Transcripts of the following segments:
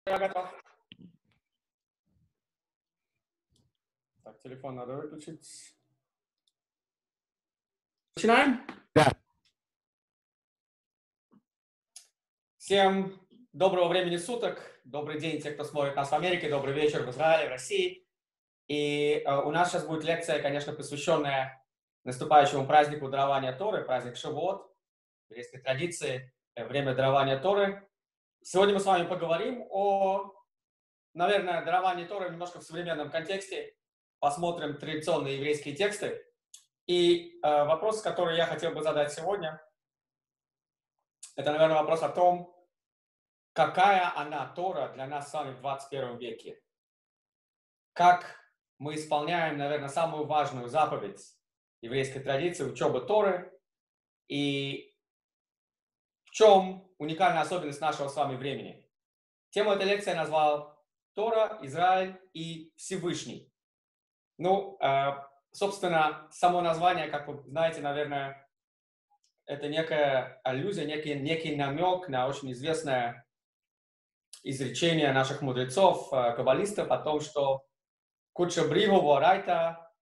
Я готов. Так, телефон надо выключить. Начинаем? Да. Всем доброго времени суток. Добрый день, те, кто смотрит нас в Америке. Добрый вечер в Израиле, в России. И у нас сейчас будет лекция, конечно, посвященная наступающему празднику дарования Торы, праздник Шавуот, еврейской традиции, время дарования Торы. Сегодня мы с вами поговорим о, наверное, даровании Торы немножко в современном контексте. Посмотрим традиционные еврейские тексты. И вопрос, который я хотел бы задать сегодня, это, наверное, вопрос о том, какая она Тора для нас с вами в 21 веке. Как мы исполняем, наверное, самую важную заповедь еврейской традиции, учебы Торы, и в чем уникальная особенность нашего с вами времени. Тему этой лекции я назвал «Тора, Израиль и Всевышний». Ну, собственно, само название, как вы знаете, наверное, это некая аллюзия, некий намек на очень известное изречение наших мудрецов, каббалистов о том, что «Кудша бригу ворайта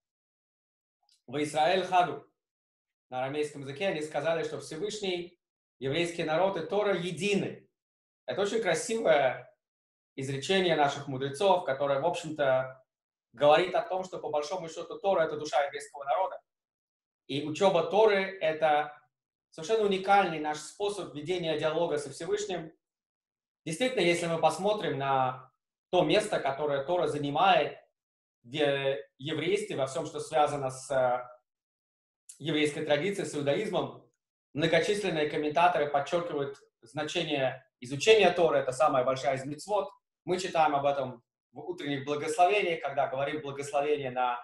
в Израиль хаду». На арамейском языке они сказали, что Всевышний, еврейский народ и Тора едины. Это очень красивое изречение наших мудрецов, которое, в общем-то, говорит о том, что по большому счету Тора – это душа еврейского народа. И учеба Торы – это совершенно уникальный наш способ ведения диалога со Всевышним. Действительно, если мы посмотрим на то место, которое Тора занимает в еврействе, во всем, что связано с еврейской традицией, с иудаизмом, многочисленные комментаторы подчеркивают значение изучения Торы, это самая большая из мицвот. Мы читаем об этом в утренних благословениях, когда говорим благословение на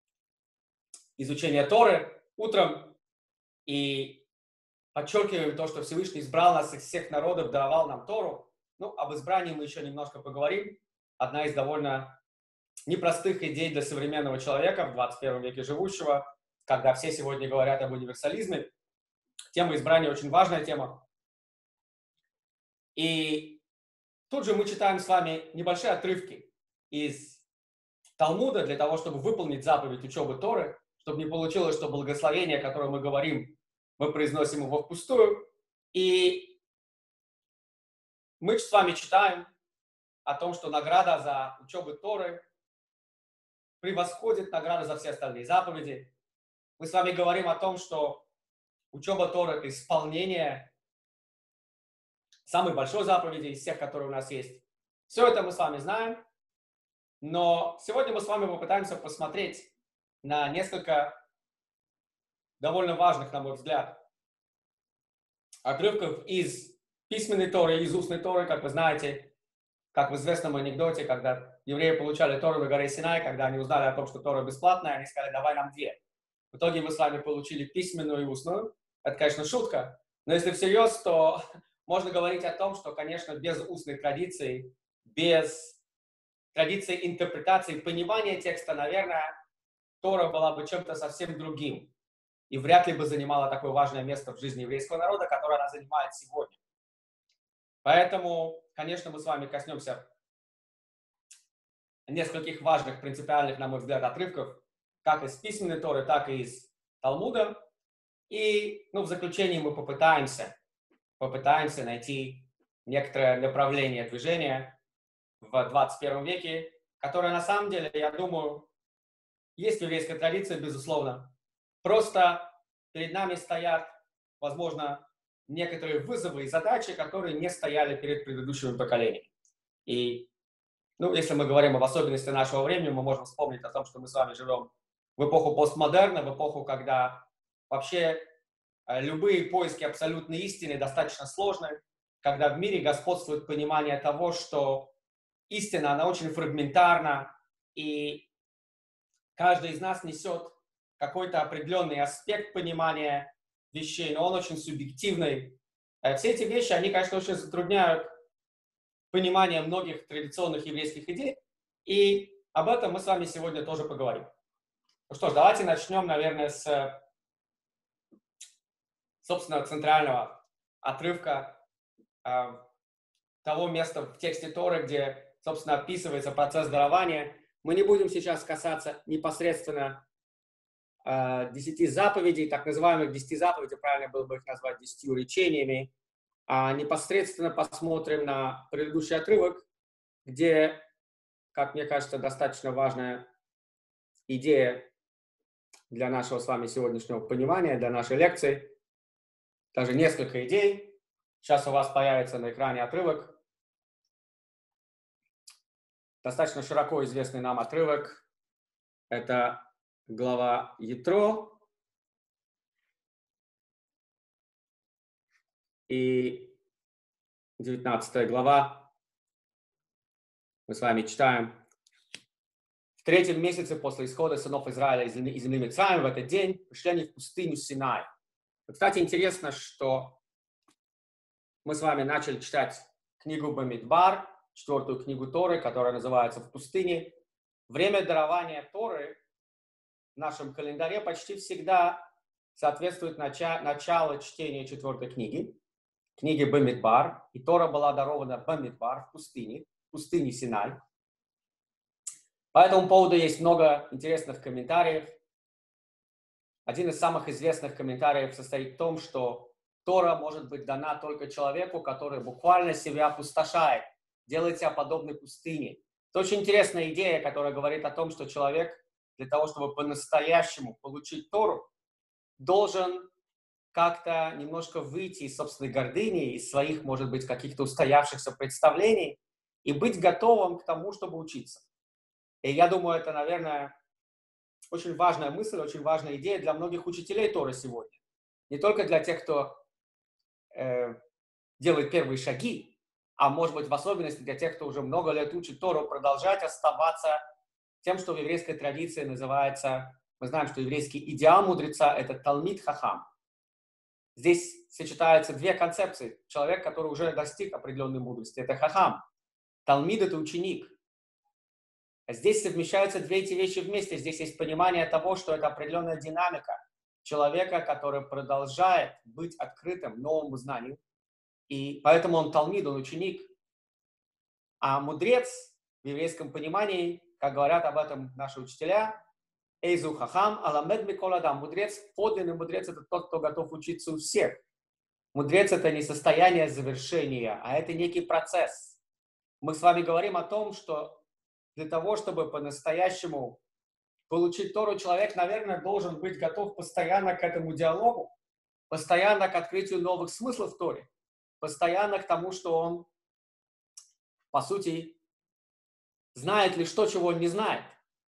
изучение Торы утром, и подчеркиваем то, что Всевышний избрал нас из всех народов, давал нам Тору. Ну, об избрании мы еще немножко поговорим. Одна из довольно непростых идей для современного человека в 21 веке живущего, когда все сегодня говорят об универсализме. Тема избрания очень важная тема. И тут же мы читаем с вами небольшие отрывки из Талмуда для того, чтобы выполнить заповедь учебы Торы, чтобы не получилось, что благословение, о котором мы говорим, мы произносим его впустую. И мы с вами читаем о том, что награда за учебу Торы превосходит награду за все остальные заповеди. Мы с вами говорим о том, что учеба Торы – это исполнение самой большой заповеди из всех, которые у нас есть. Все это мы с вами знаем, но сегодня мы с вами попытаемся посмотреть на несколько довольно важных, на мой взгляд, отрывков из письменной Торы, из устной Торы, как вы знаете, как в известном анекдоте, когда евреи получали Тору на горе Синай, когда они узнали о том, что Тора бесплатная, они сказали, давай нам две. В итоге мы с вами получили письменную и устную. Это, конечно, шутка, но если всерьез, то можно говорить о том, что, конечно, без устной традиции, без традиции интерпретации, понимания текста, наверное, Тора была бы чем-то совсем другим и вряд ли бы занимала такое важное место в жизни еврейского народа, которое она занимает сегодня. Поэтому, конечно, мы с вами коснемся нескольких важных, принципиальных, на мой взгляд, отрывков, как из письменной Торы, так и из Талмуда. И в заключении мы попытаемся найти некоторое направление движения в 21 веке, которое на самом деле, я думаю, есть в еврейской традиции, безусловно. Просто перед нами стоят, возможно, некоторые вызовы и задачи, которые не стояли перед предыдущими поколениями. И, если мы говорим об особенности нашего времени, мы можем вспомнить о том, что мы с вами живем в эпоху постмодерна, в эпоху, когда вообще любые поиски абсолютной истины достаточно сложны, когда в мире господствует понимание того, что истина, она очень фрагментарна, и каждый из нас несет какой-то определенный аспект понимания вещей, но он очень субъективный. Все эти вещи, они, конечно, очень затрудняют понимание многих традиционных еврейских идей, и об этом мы с вами сегодня тоже поговорим. Ну что ж, давайте начнем, наверное, с, собственно, центрального отрывка того места в тексте Торы, где, собственно, описывается процесс дарования. Мы не будем сейчас касаться непосредственно 10 заповедей, так называемых 10 заповедей, правильно было бы их назвать 10 речениями, а непосредственно посмотрим на предыдущий отрывок, где, как мне кажется, достаточно важная идея для нашего с вами сегодняшнего понимания, для нашей лекции. Даже несколько идей. Сейчас у вас появится на экране отрывок. Достаточно широко известный нам отрывок. Это глава Ятро. И 19 глава. Мы с вами читаем. В 3-м месяце после исхода сынов Израиля из земли Мицраим в этот день пришли они в пустыню Синай. Кстати, интересно, что мы с вами начали читать книгу Бамидбар, 4-ю книгу Торы, которая называется «В пустыне». Время дарования Торы в нашем календаре почти всегда соответствует начало чтения 4-й книги Бамидбар. И Тора была дарована Бамидбар в пустыне Синай. По этому поводу есть много интересных комментариев. Один из самых известных комментариев состоит в том, что Тора может быть дана только человеку, который буквально себя опустошает, делает себя подобной пустыне. Это очень интересная идея, которая говорит о том, что человек для того, чтобы по-настоящему получить Тору, должен как-то немножко выйти из собственной гордыни, из своих, может быть, каких-то устоявшихся представлений и быть готовым к тому, чтобы учиться. И я думаю, это, наверное, очень важная мысль, очень важная идея для многих учителей Торы сегодня. Не только для тех, кто делает первые шаги, а может быть в особенности для тех, кто уже много лет учит Тору, продолжать оставаться тем, что в еврейской традиции называется, мы знаем, что еврейский идеал мудреца – это талмид хахам. Здесь сочетаются две концепции. Человек, который уже достиг определенной мудрости – это хахам. Талмид – это ученик. Здесь совмещаются две эти вещи вместе. Здесь есть понимание того, что это определенная динамика человека, который продолжает быть открытым новому знанию. И поэтому он талмид, он ученик. А мудрец в еврейском понимании, как говорят об этом наши учителя, эйзу хахам аламед микол адам. Мудрец, подлинный мудрец – это тот, кто готов учиться у всех. Мудрец – это не состояние завершения, а это некий процесс. Мы с вами говорим о том, что для того, чтобы по-настоящему получить Тору, человек, наверное, должен быть готов постоянно к этому диалогу, постоянно к открытию новых смыслов в Торе, постоянно к тому, что он, по сути, знает лишь то, чего он не знает.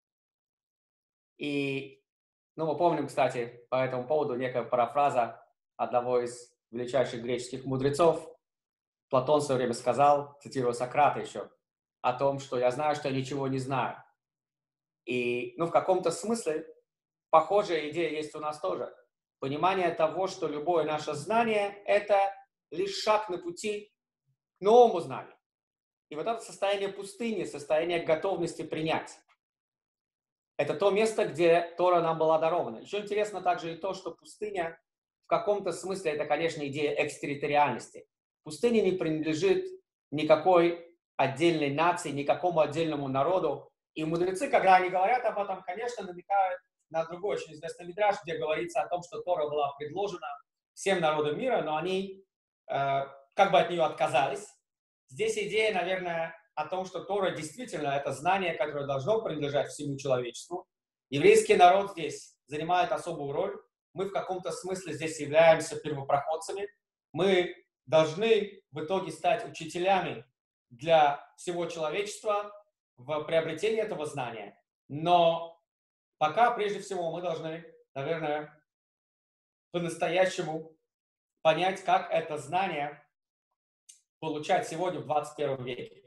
И, мы помним, кстати, по этому поводу некая парафраза одного из величайших греческих мудрецов. Платон в свое время сказал, цитируя Сократа еще, о том, что я знаю, что я ничего не знаю. И, в каком-то смысле похожая идея есть у нас тоже. Понимание того, что любое наше знание – это лишь шаг на пути к новому знанию. И вот это состояние пустыни, состояние готовности принять. Это то место, где Тора нам была дарована. Еще интересно также и то, что пустыня в каком-то смысле – это, конечно, идея экстерриториальности. Пустыня не принадлежит никакой отдельной нации, никакому отдельному народу. И мудрецы, когда они говорят об этом, конечно, намекают на другой очень известный мидраш, где говорится о том, что Тора была предложена всем народам мира, но они как бы от нее отказались. Здесь идея, наверное, о том, что Тора действительно это знание, которое должно принадлежать всему человечеству. Еврейский народ здесь занимает особую роль. Мы в каком-то смысле здесь являемся первопроходцами. Мы должны в итоге стать учителями для всего человечества в приобретении этого знания. Но пока, прежде всего, мы должны, наверное, по-настоящему понять, как это знание получать сегодня в 21 веке.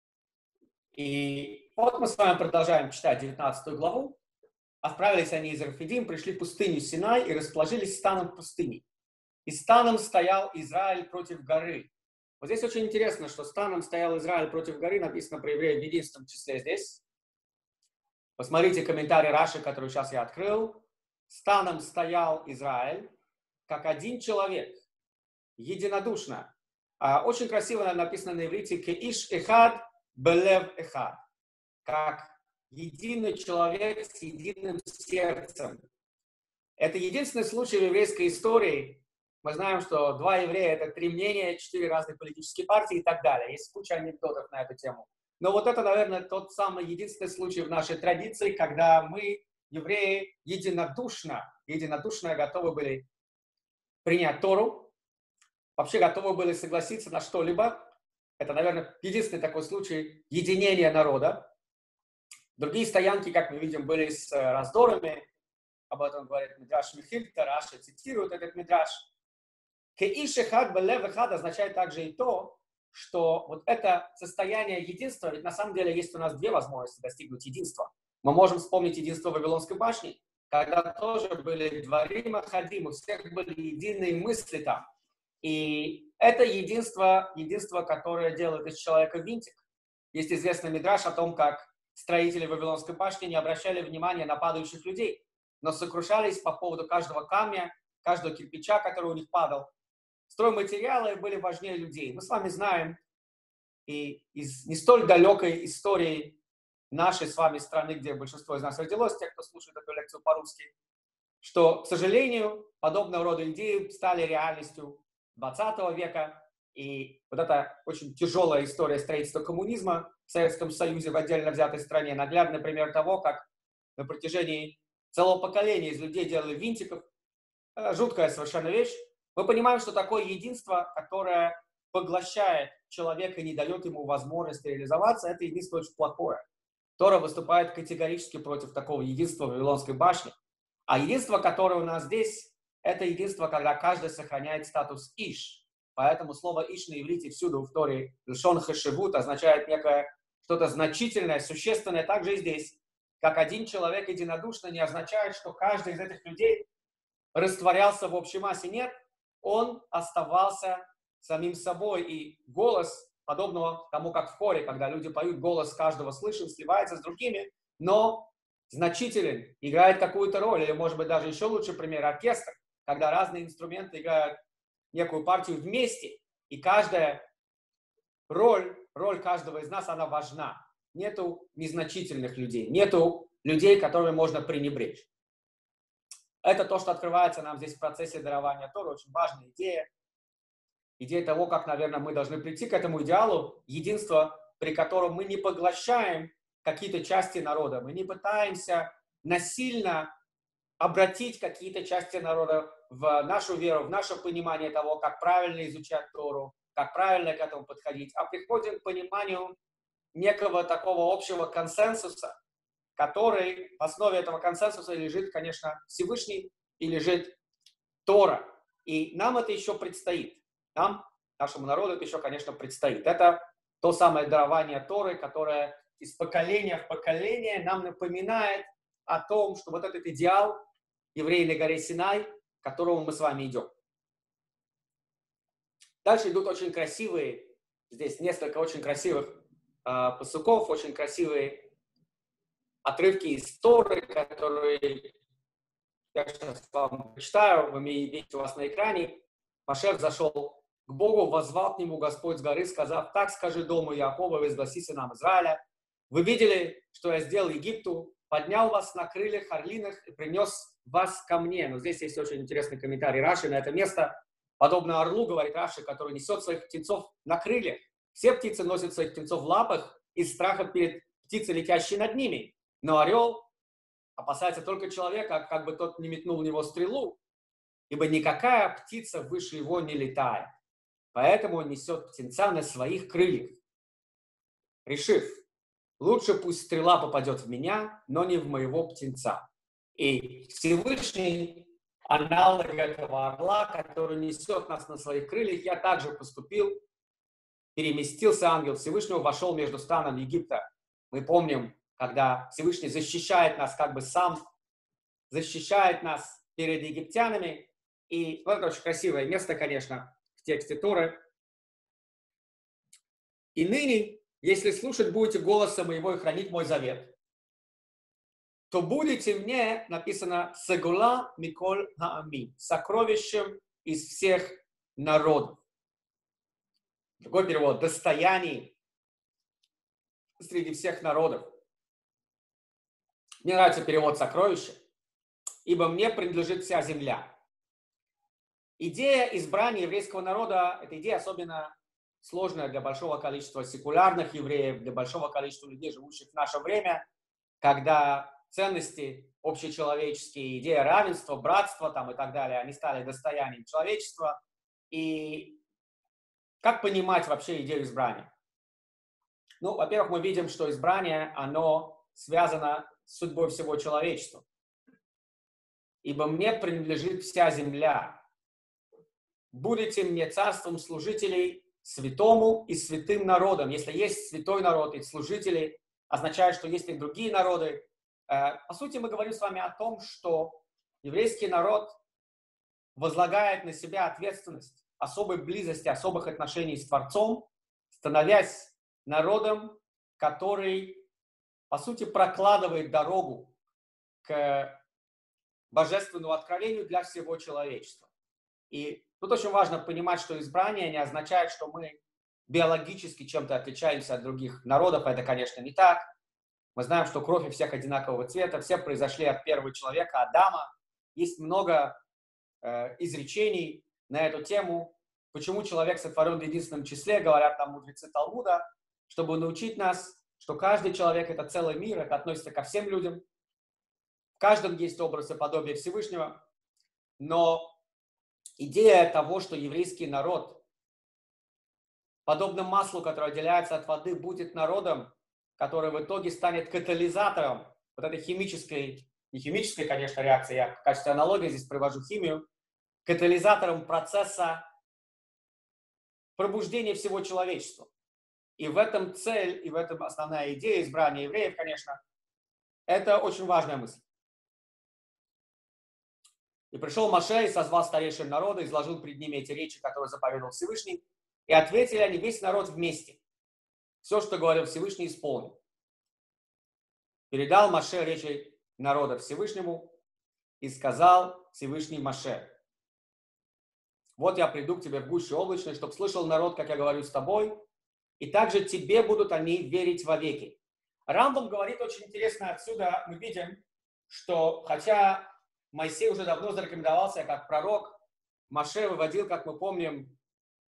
И вот мы с вами продолжаем читать 19 главу. Отправились они из Рафидим, пришли в пустыню Синай и расположились станом в пустыне. И станом стоял Израиль против горы. Вот здесь очень интересно, что станом стоял Израиль против горы, написано про евреев в единственном числе здесь. Посмотрите комментарий Раши, который сейчас я открыл. Станом стоял Израиль, как один человек, единодушно, Очень красиво написано на иврите «Кеиш эхад белев эхад», как единый человек с единым сердцем. Это единственный случай в еврейской истории. Мы знаем, что 2 еврея – это 3 мнения, 4 разных политические партии и так далее. Есть куча анекдотов на эту тему. Но вот это, наверное, тот самый единственный случай в нашей традиции, когда мы, евреи, единодушно готовы были принять Тору, вообще готовы были согласиться на что-либо. Это, наверное, единственный такой случай единения народа. Другие стоянки, как мы видим, были с раздорами. Об этом говорит Мидраш Михильта, Раша цитирует этот Мидраш. «Кеиш эхад белев эхад» означает также и то, что вот это состояние единства, ведь на самом деле есть у нас 2 возможности достигнуть единства. Мы можем вспомнить единство Вавилонской башни, когда тоже были дворим ахадим, у всех были единые мысли там. И это единство, которое делает из человека винтик. Есть известный мидраш о том, как строители Вавилонской башни не обращали внимания на падающих людей, но сокрушались по поводу каждого камня, каждого кирпича, который у них падал. Стройматериалы были важнее людей. Мы с вами знаем и из не столь далекой истории нашей с вами страны, где большинство из нас родилось, те, кто слушает эту лекцию по-русски, что, к сожалению, подобного рода идеи стали реальностью 20 века. И вот эта очень тяжелая история строительства коммунизма в Советском Союзе в отдельно взятой стране, наглядный пример того, как на протяжении целого поколения из людей делали винтиков. Жуткая совершенно вещь. Мы понимаем, что такое единство, которое поглощает человека и не дает ему возможности реализоваться, это единство очень плохое. Тора выступает категорически против такого единства в Вавилонской башне. А единство, которое у нас здесь, это единство, когда каждый сохраняет статус иш. Поэтому слово иш на иврите всюду в Торе лшон хашивут означает некое что-то значительное, существенное. Также и здесь. Как один человек единодушно не означает, что каждый из этих людей растворялся в общей массе. Нет, он оставался самим собой. И голос, подобного тому, как в хоре, когда люди поют, голос каждого слышен, сливается с другими, но значителен, играет какую-то роль. Или, может быть, даже еще лучший пример – оркестр, когда разные инструменты играют некую партию вместе, и каждая роль каждого из нас, она важна. Нету незначительных людей, нету людей, которыми можно пренебречь. Это то, что открывается нам здесь в процессе дарования Торы, очень важная идея. Идея того, как, наверное, мы должны прийти к этому идеалу единства, при котором мы не поглощаем какие-то части народа, мы не пытаемся насильно обратить какие-то части народа в нашу веру, в наше понимание того, как правильно изучать Тору, как правильно к этому подходить, а приходим к пониманию некого такого общего консенсуса, который в основе этого консенсуса лежит, конечно, Всевышний и лежит Тора. И нам это еще предстоит. Нам, нашему народу, это еще, конечно, предстоит. Это то самое дарование Торы, которое из поколения в поколение нам напоминает о том, что вот этот идеал евреи на горе Синай, к которому мы с вами идем. Дальше идут очень красивые, здесь несколько очень красивых пасуков, очень красивые отрывки из Торы, которые я сейчас вам прочитаю, вы видите у вас на экране. Машех зашел к Богу, воззвал к нему Господь с горы, сказав: так скажи дому Яакова, возгласи сынам Израиля. Вы видели, что я сделал Египту, поднял вас на крыльях орлиных и принес вас ко мне. Но здесь есть очень интересный комментарий Раши на это место. Подобно орлу, говорит Раши, который несет своих птенцов на крыльях. Все птицы носят своих птенцов в лапах из страха перед птицей, летящей над ними. Но орел опасается только человека, как бы тот не метнул в него стрелу, ибо никакая птица выше его не летает. Поэтому он несет птенца на своих крыльях, решив: лучше пусть стрела попадет в меня, но не в моего птенца. И Всевышний, аналог этого орла, который несет нас на своих крыльях, я также поступил. Переместился ангел Всевышнего, вошел между станом Египта. Мы помним, когда Всевышний защищает нас, как бы сам защищает нас перед египтянами. И вот это очень красивое место, конечно, в тексте Торы. И ныне, если слушать будете голоса моего и хранить мой завет, то будете мне, написано, сегула миколь хаамим, сокровищем из всех народов. Другой перевод – достояний среди всех народов. Мне нравится перевод «сокровище», ибо мне принадлежит вся земля. Идея избрания еврейского народа – это идея особенно сложная для большого количества секулярных евреев, для большого количества людей, живущих в наше время, когда ценности общечеловеческие, идея равенства, братства там, и так далее, они стали достоянием человечества. И как понимать вообще идею избрания? Ну, во-первых, мы видим, что избрание, оно связано с судьбой всего человечества. Ибо мне принадлежит вся земля. Будете мне царством служителей святому и святым народом. Если есть святой народ и служители, означает, что есть и другие народы. По сути, мы говорим с вами о том, что еврейский народ возлагает на себя ответственность особой близости, особых отношений с Творцом, становясь народом, который, по сути, прокладывает дорогу к божественному откровению для всего человечества. И тут очень важно понимать, что избрание не означает, что мы биологически чем-то отличаемся от других народов. Это, конечно, не так. Мы знаем, что кровь у всех одинакового цвета, все произошли от первого человека, Адама. Есть много изречений на эту тему, почему человек сотворен в единственном числе, говорят нам мудрецы Талмуда, чтобы научить нас, что каждый человек – это целый мир, это относится ко всем людям. В каждом есть образ и подобие Всевышнего. Но идея того, что еврейский народ, подобно маслу, которое отделяется от воды, будет народом, который в итоге станет катализатором вот этой химической, не химической, конечно, реакции, я в качестве аналогии здесь привожу химию, катализатором процесса пробуждения всего человечества. И в этом цель, и в этом основная идея избрания евреев, конечно, это очень важная мысль. И пришел Моше и созвал старейшин народа, изложил пред ними эти речи, которые заповедовал Всевышний, и ответили они весь народ вместе. Все, что говорил Всевышний, исполнил. Передал Моше речи народа Всевышнему и сказал Всевышний Моше: вот я приду к тебе в гуще облачной, чтобы слышал народ, как я говорю с тобой, и также тебе будут они верить вовеки. Рамбам говорит очень интересно отсюда, мы видим, что хотя Моисей уже давно зарекомендовался как пророк, Моше выводил, как мы помним,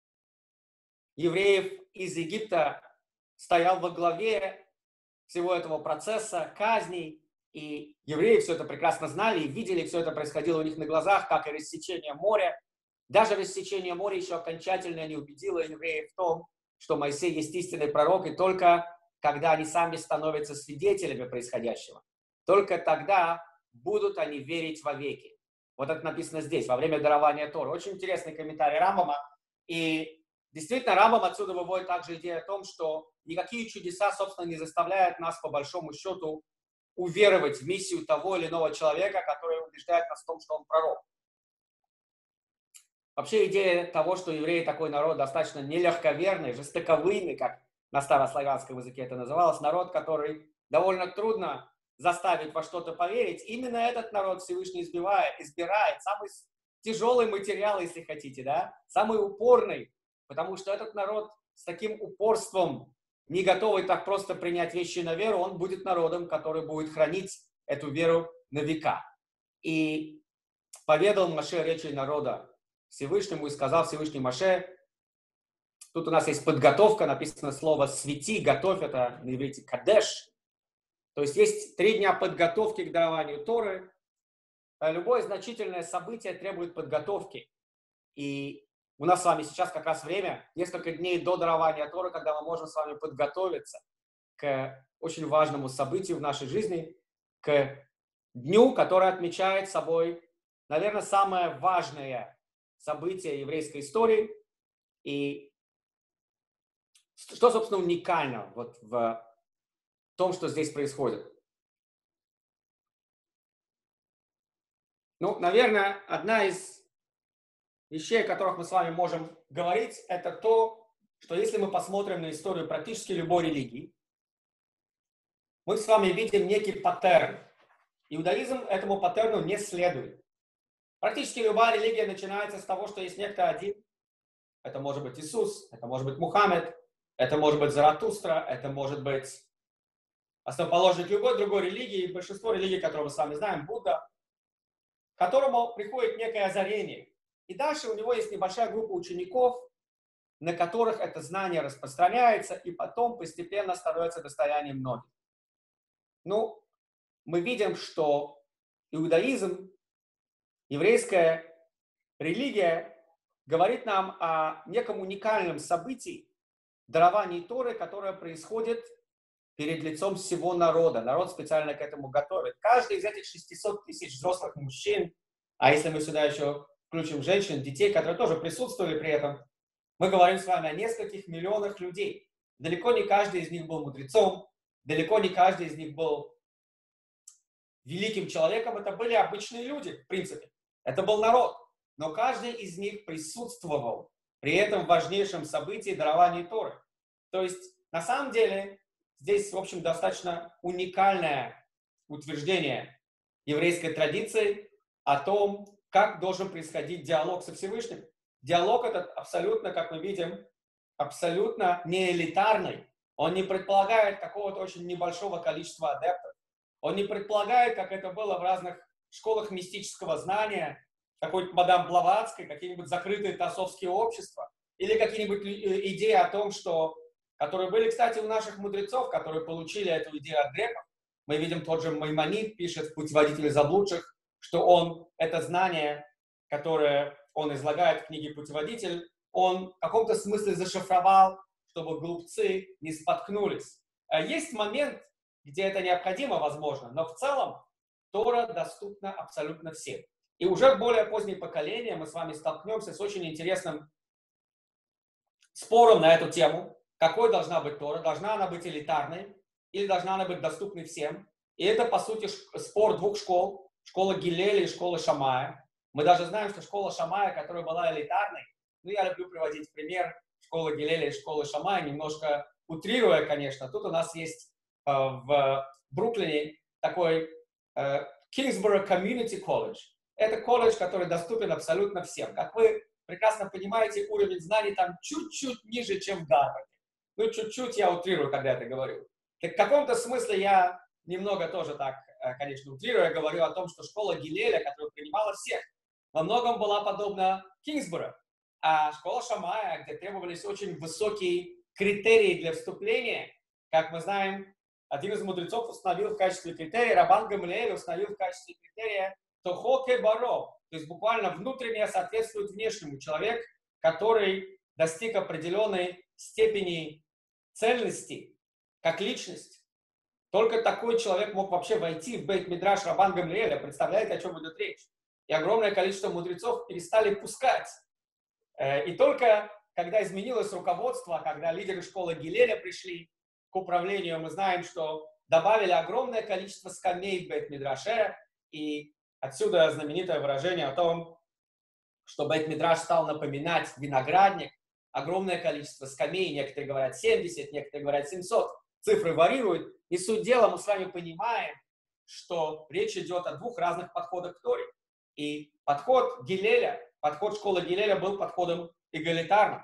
евреев из Египта, стоял во главе всего этого процесса, казней, и евреи все это прекрасно знали и видели, все это происходило у них на глазах, как и рассечение моря. Даже рассечение моря еще окончательно не убедило евреев в том, что Моисей есть истинный пророк, и только когда они сами становятся свидетелями происходящего, только тогда будут они верить вовеки. Вот это написано здесь, во время дарования Торы. Очень интересный комментарий Рамбама. И действительно, Рамбам отсюда выводит также идею о том, что никакие чудеса, собственно, не заставляют нас, по большому счету, уверовать в миссию того или иного человека, который убеждает нас в том, что он пророк. Вообще идея того, что евреи такой народ достаточно нелегковерный, жестоковыйный, как на старославянском языке это называлось, народ, который довольно трудно заставить во что-то поверить, именно этот народ Всевышний избирает самый тяжелый материал, если хотите, да, самый упорный, потому что этот народ с таким упорством, не готовый так просто принять вещи на веру, он будет народом, который будет хранить эту веру на века. И поведал Моше речи народа Всевышнему и сказал Всевышний Моше, тут у нас есть подготовка, написано слово «свети», «готовь» — это на иврите «кадеш». То есть 3 дня подготовки к дарованию Торы. Любое значительное событие требует подготовки. И у нас с вами сейчас как раз время, несколько дней до дарования Торы, когда мы можем с вами подготовиться к очень важному событию в нашей жизни, к дню, который отмечает собой, наверное, самое важное событие еврейской истории. И что, собственно, уникально вот в том, что здесь происходит. Ну, наверное, одна из вещей, о которых мы с вами можем говорить, это то, что если мы посмотрим на историю практически любой религии, мы с вами видим некий паттерн. Иудаизм этому паттерну не следует. Практически любая религия начинается с того, что есть некто один, это может быть Иисус, это может быть Мухаммед, это может быть Заратустра, это может быть основоположник любой другой религии, большинство религий, которые мы с вами знаем, Будда, к которому приходит некое озарение. И дальше у него есть небольшая группа учеников, на которых это знание распространяется и потом постепенно становится достоянием многих. Ну, мы видим, что иудаизм, еврейская религия говорит нам о неком уникальном событии, даровании Торы, которое происходит перед лицом всего народа. Народ специально к этому готовит. Каждый из этих 600 тысяч взрослых мужчин, а если мы сюда еще включим женщин, детей, которые тоже присутствовали при этом, мы говорим с вами о нескольких миллионах людей. Далеко не каждый из них был мудрецом, далеко не каждый из них был великим человеком. Это были обычные люди, в принципе. Это был народ. Но каждый из них присутствовал при этом важнейшем событии дарования Торы. То есть, на самом деле, здесь, в общем, достаточно уникальное утверждение еврейской традиции о том, как должен происходить диалог со Всевышним. Диалог этот абсолютно, как мы видим, абсолютно не элитарный. Он не предполагает какого-то очень небольшого количества адептов. Он не предполагает, как это было в разных школах мистического знания, какой-то мадам Блаватской, какие-нибудь закрытые теософские общества, или какие-нибудь идеи о том, что, которые были, кстати, у наших мудрецов, которые получили эту идею от греков. Мы видим, тот же Маймонид пишет в «Путеводителе заблудших», что он это знание, которое он излагает в книге «Путеводитель», он в каком-то смысле зашифровал, чтобы глупцы не споткнулись. Есть момент, где это необходимо, возможно, но в целом Тора доступна абсолютно всем. И уже в более позднее поколение мы с вами столкнемся с очень интересным спором на эту тему, какой должна быть Тора, должна она быть элитарной или должна она быть доступной всем. И это, по сути, спор двух школ, школа Гилеля и школа Шамая. Мы даже знаем, что школа Шамая, которая была элитарной, ну, я люблю приводить пример школы Гилеля и школы Шамая, немножко утрируя, конечно. Тут у нас есть в Бруклине такой Kingsborough Community College. Это колледж, который доступен абсолютно всем. Как вы прекрасно понимаете, уровень знаний там чуть-чуть ниже, чем в Гарварде. Ну, чуть-чуть я утрирую, когда это говорю. Так в каком-то смысле я немного тоже так, конечно, утрирую, я говорю о том, что школа Гилеля, которая принимала всех, во многом была подобна Кингсборо. А школа Шамая, где требовались очень высокие критерии для вступления, как мы знаем, один из мудрецов установил в качестве критерия, Рабан Гамлиэль установил в качестве критерия тохо ке баро, то есть буквально внутреннее соответствует внешнему. Человек, который достиг определенной степени цельности, как личность. Только такой человек мог вообще войти в Бейт-Мидраш Рабан Гамлиэля. Представляете, о чем идет речь? И огромное количество мудрецов перестали пускать. И только когда изменилось руководство, когда лидеры школы Гилеля пришли к управлению, мы знаем, что добавили огромное количество скамей в Бейт-Мидраше, и отсюда знаменитое выражение о том, что Бейт-Мидраш стал напоминать виноградник, огромное количество скамей, некоторые говорят 70, некоторые говорят 700, цифры варьируют, и суть дела мы с вами понимаем, что речь идет о двух разных подходах к Торе. И подход Гилеля, подход школы Гилеля был подходом эгалитарным.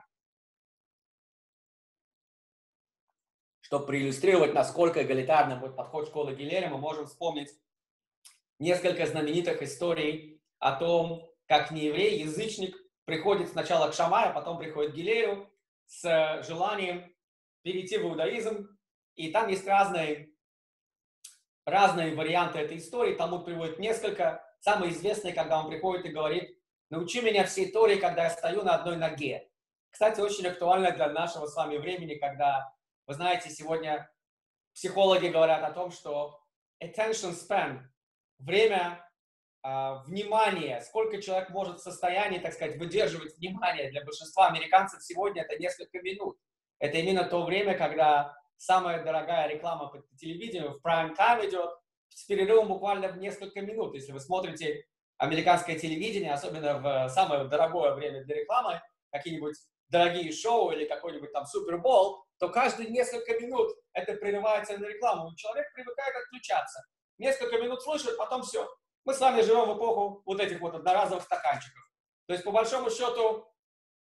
Чтобы проиллюстрировать, насколько эгалитарным будет подход школы Гилеля, мы можем вспомнить несколько знаменитых историй о том, как нееврей, язычник, приходит сначала к Шамаю, а потом приходит к Гилелю с желанием перейти в иудаизм. И там есть разные варианты этой истории. Талмуд приводит несколько. Самый известный, когда он приходит и говорит: «Научи меня всей Торе, когда я стою на одной ноге». Кстати, очень актуально для нашего с вами времени, когда, вы знаете, сегодня психологи говорят о том, что attention span, время внимания, сколько человек может в состоянии, так сказать, выдерживать внимание, для большинства американцев сегодня это несколько минут. Это именно то время, когда самая дорогая реклама по телевидению в прайм-тайм идет с перерывом буквально в несколько минут. Если вы смотрите американское телевидение, особенно в самое дорогое время для рекламы, какие-нибудь дорогие шоу или какой-нибудь там супербол, то каждые несколько минут это прерывается на рекламу. И человек привыкает отключаться. Несколько минут слышит, потом все. Мы с вами живем в эпоху вот этих вот одноразовых стаканчиков. То есть, по большому счету,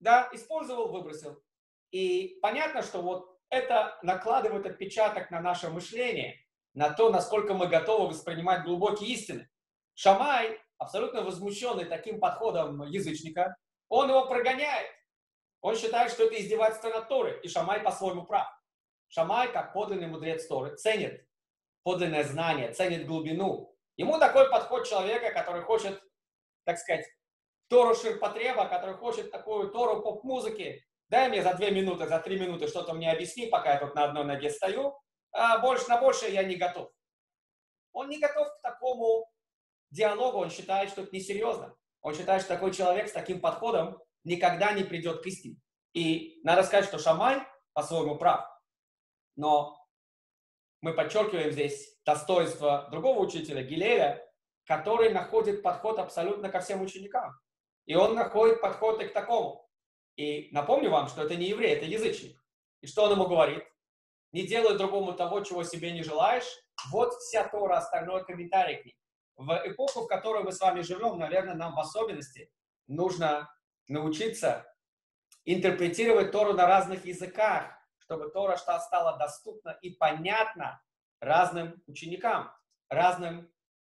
да, использовал, выбросил. И понятно, что вот это накладывает отпечаток на наше мышление, на то, насколько мы готовы воспринимать глубокие истины. Шамай, абсолютно возмущенный таким подходом язычника, он его прогоняет. Он считает, что это издевательство над Торой, и Шамай по-своему прав. Шамай, как подлинный мудрец Торы, ценит подлинное знание, ценит глубину. Ему такой подход человека, который хочет, так сказать, Тору ширпотреба, который хочет такую Тору поп-музыки. Дай мне за 2 минуты, за 3 минуты что-то мне объясни, пока я тут на одной ноге стою, а больше на большее я не готов. Он не готов к такому диалогу, он считает, что это несерьезно. Он считает, что такой человек с таким подходом никогда не придет к истине. И надо сказать, что Шамай по-своему прав. Но мы подчеркиваем здесь достоинство другого учителя, Гилеля, который находит подход абсолютно ко всем ученикам. И он находит подход и к такому. И напомню вам, что это не еврей, это язычник. И что он ему говорит? Не делай другому того, чего себе не желаешь. Вот вся Тора, остальной комментарий к ней. В эпоху, в которой мы с вами живем, наверное, нам в особенности нужно научиться интерпретировать Тору на разных языках, чтобы Тора стала доступна и понятна разным ученикам, разным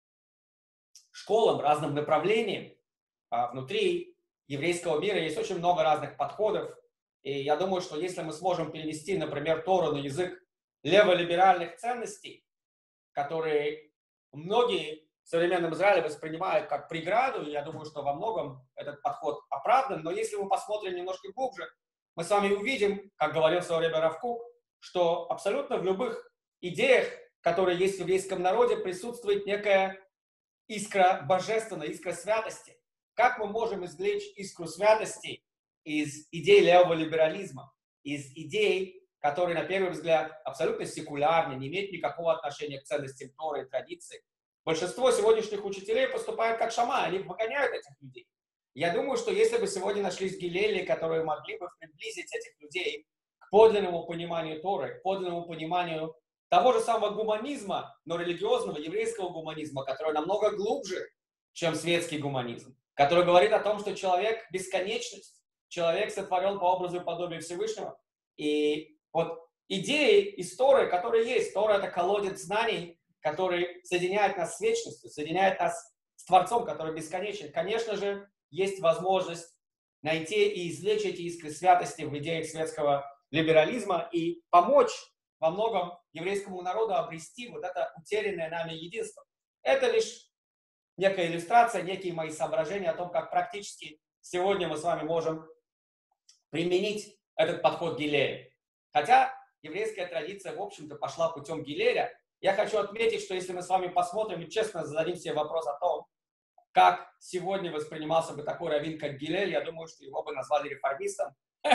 школам, разным направлениям. Внутри еврейского мира есть очень много разных подходов. И я думаю, что если мы сможем перевести, например, Тору на язык леволиберальных ценностей, которые многие в современном Израиле воспринимают как преграду, и я думаю, что во многом этот подход оправдан, но если мы посмотрим немножко глубже, мы с вами увидим, как говорил в свое время Рав Кук, что абсолютно в любых идеях, которые есть в еврейском народе, присутствует некая искра божественной, искра святости. Как мы можем извлечь искру святости из идей левого либерализма, из идей, которые, на первый взгляд, абсолютно секулярны, не имеют никакого отношения к ценностям Торы и традиции? Большинство сегодняшних учителей поступают как Шамай, они выгоняют этих людей. Я думаю, что если бы сегодня нашлись гилели, которые могли бы приблизить этих людей к подлинному пониманию Торы, к подлинному пониманию того же самого гуманизма, но религиозного, еврейского гуманизма, который намного глубже, чем светский гуманизм, который говорит о том, что человек – бесконечность, человек сотворен по образу и подобию Всевышнего. И вот идеи из Торы, которые есть, Тора – это колодец знаний, который соединяет нас с вечностью, соединяет нас с Творцом, который бесконечен. Конечно же, есть возможность найти и извлечь эти искры святости в идеях светского либерализма и помочь во многом еврейскому народу обрести вот это утерянное нами единство. Это лишь некая иллюстрация, некие мои соображения о том, как практически сегодня мы с вами можем применить этот подход Гилеля. Хотя еврейская традиция, в общем-то, пошла путем Гилеля, я хочу отметить, что если мы с вами посмотрим и честно зададим себе вопрос о том, как сегодня воспринимался бы такой раввин, как Гилель, я думаю, что его бы назвали реформистом.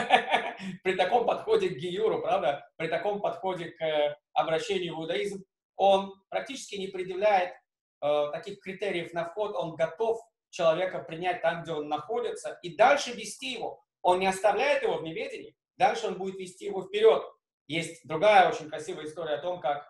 При таком подходе к гиюру, правда, при таком подходе к обращению в иудаизм, он практически не предъявляет таких критериев на вход, он готов человека принять там, где он находится, и дальше вести его. Он не оставляет его в неведении, дальше он будет вести его вперед. Есть другая очень красивая история о том, как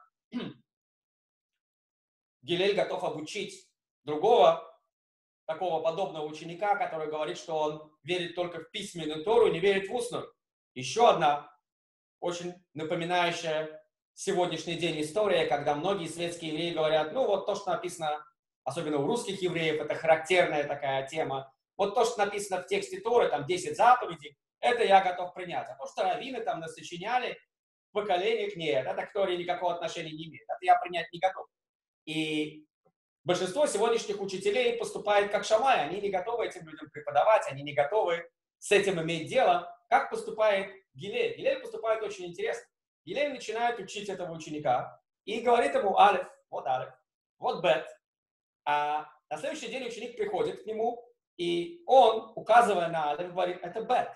Гилель готов обучить другого такого подобного ученика, который говорит, что он верит только в письменную Тору, не верит в устную. Еще одна очень напоминающая сегодняшний день история, когда многие светские евреи говорят, ну вот то, что написано, особенно у русских евреев, это характерная такая тема, вот то, что написано в тексте Торы, там 10 заповедей, это я готов принять. А то, что раввины там насочиняли в поколениях, нет, это к Торе никакого отношения не имеет. Это я принять не готов. И большинство сегодняшних учителей поступает как Шамай, они не готовы этим людям преподавать, они не готовы с этим иметь дело. Как поступает Гилель? Гилель поступает очень интересно. Гилель начинает учить этого ученика и говорит ему алеф, вот бет. А на следующий день ученик приходит к нему, и он, указывая на алеф, говорит, это бет.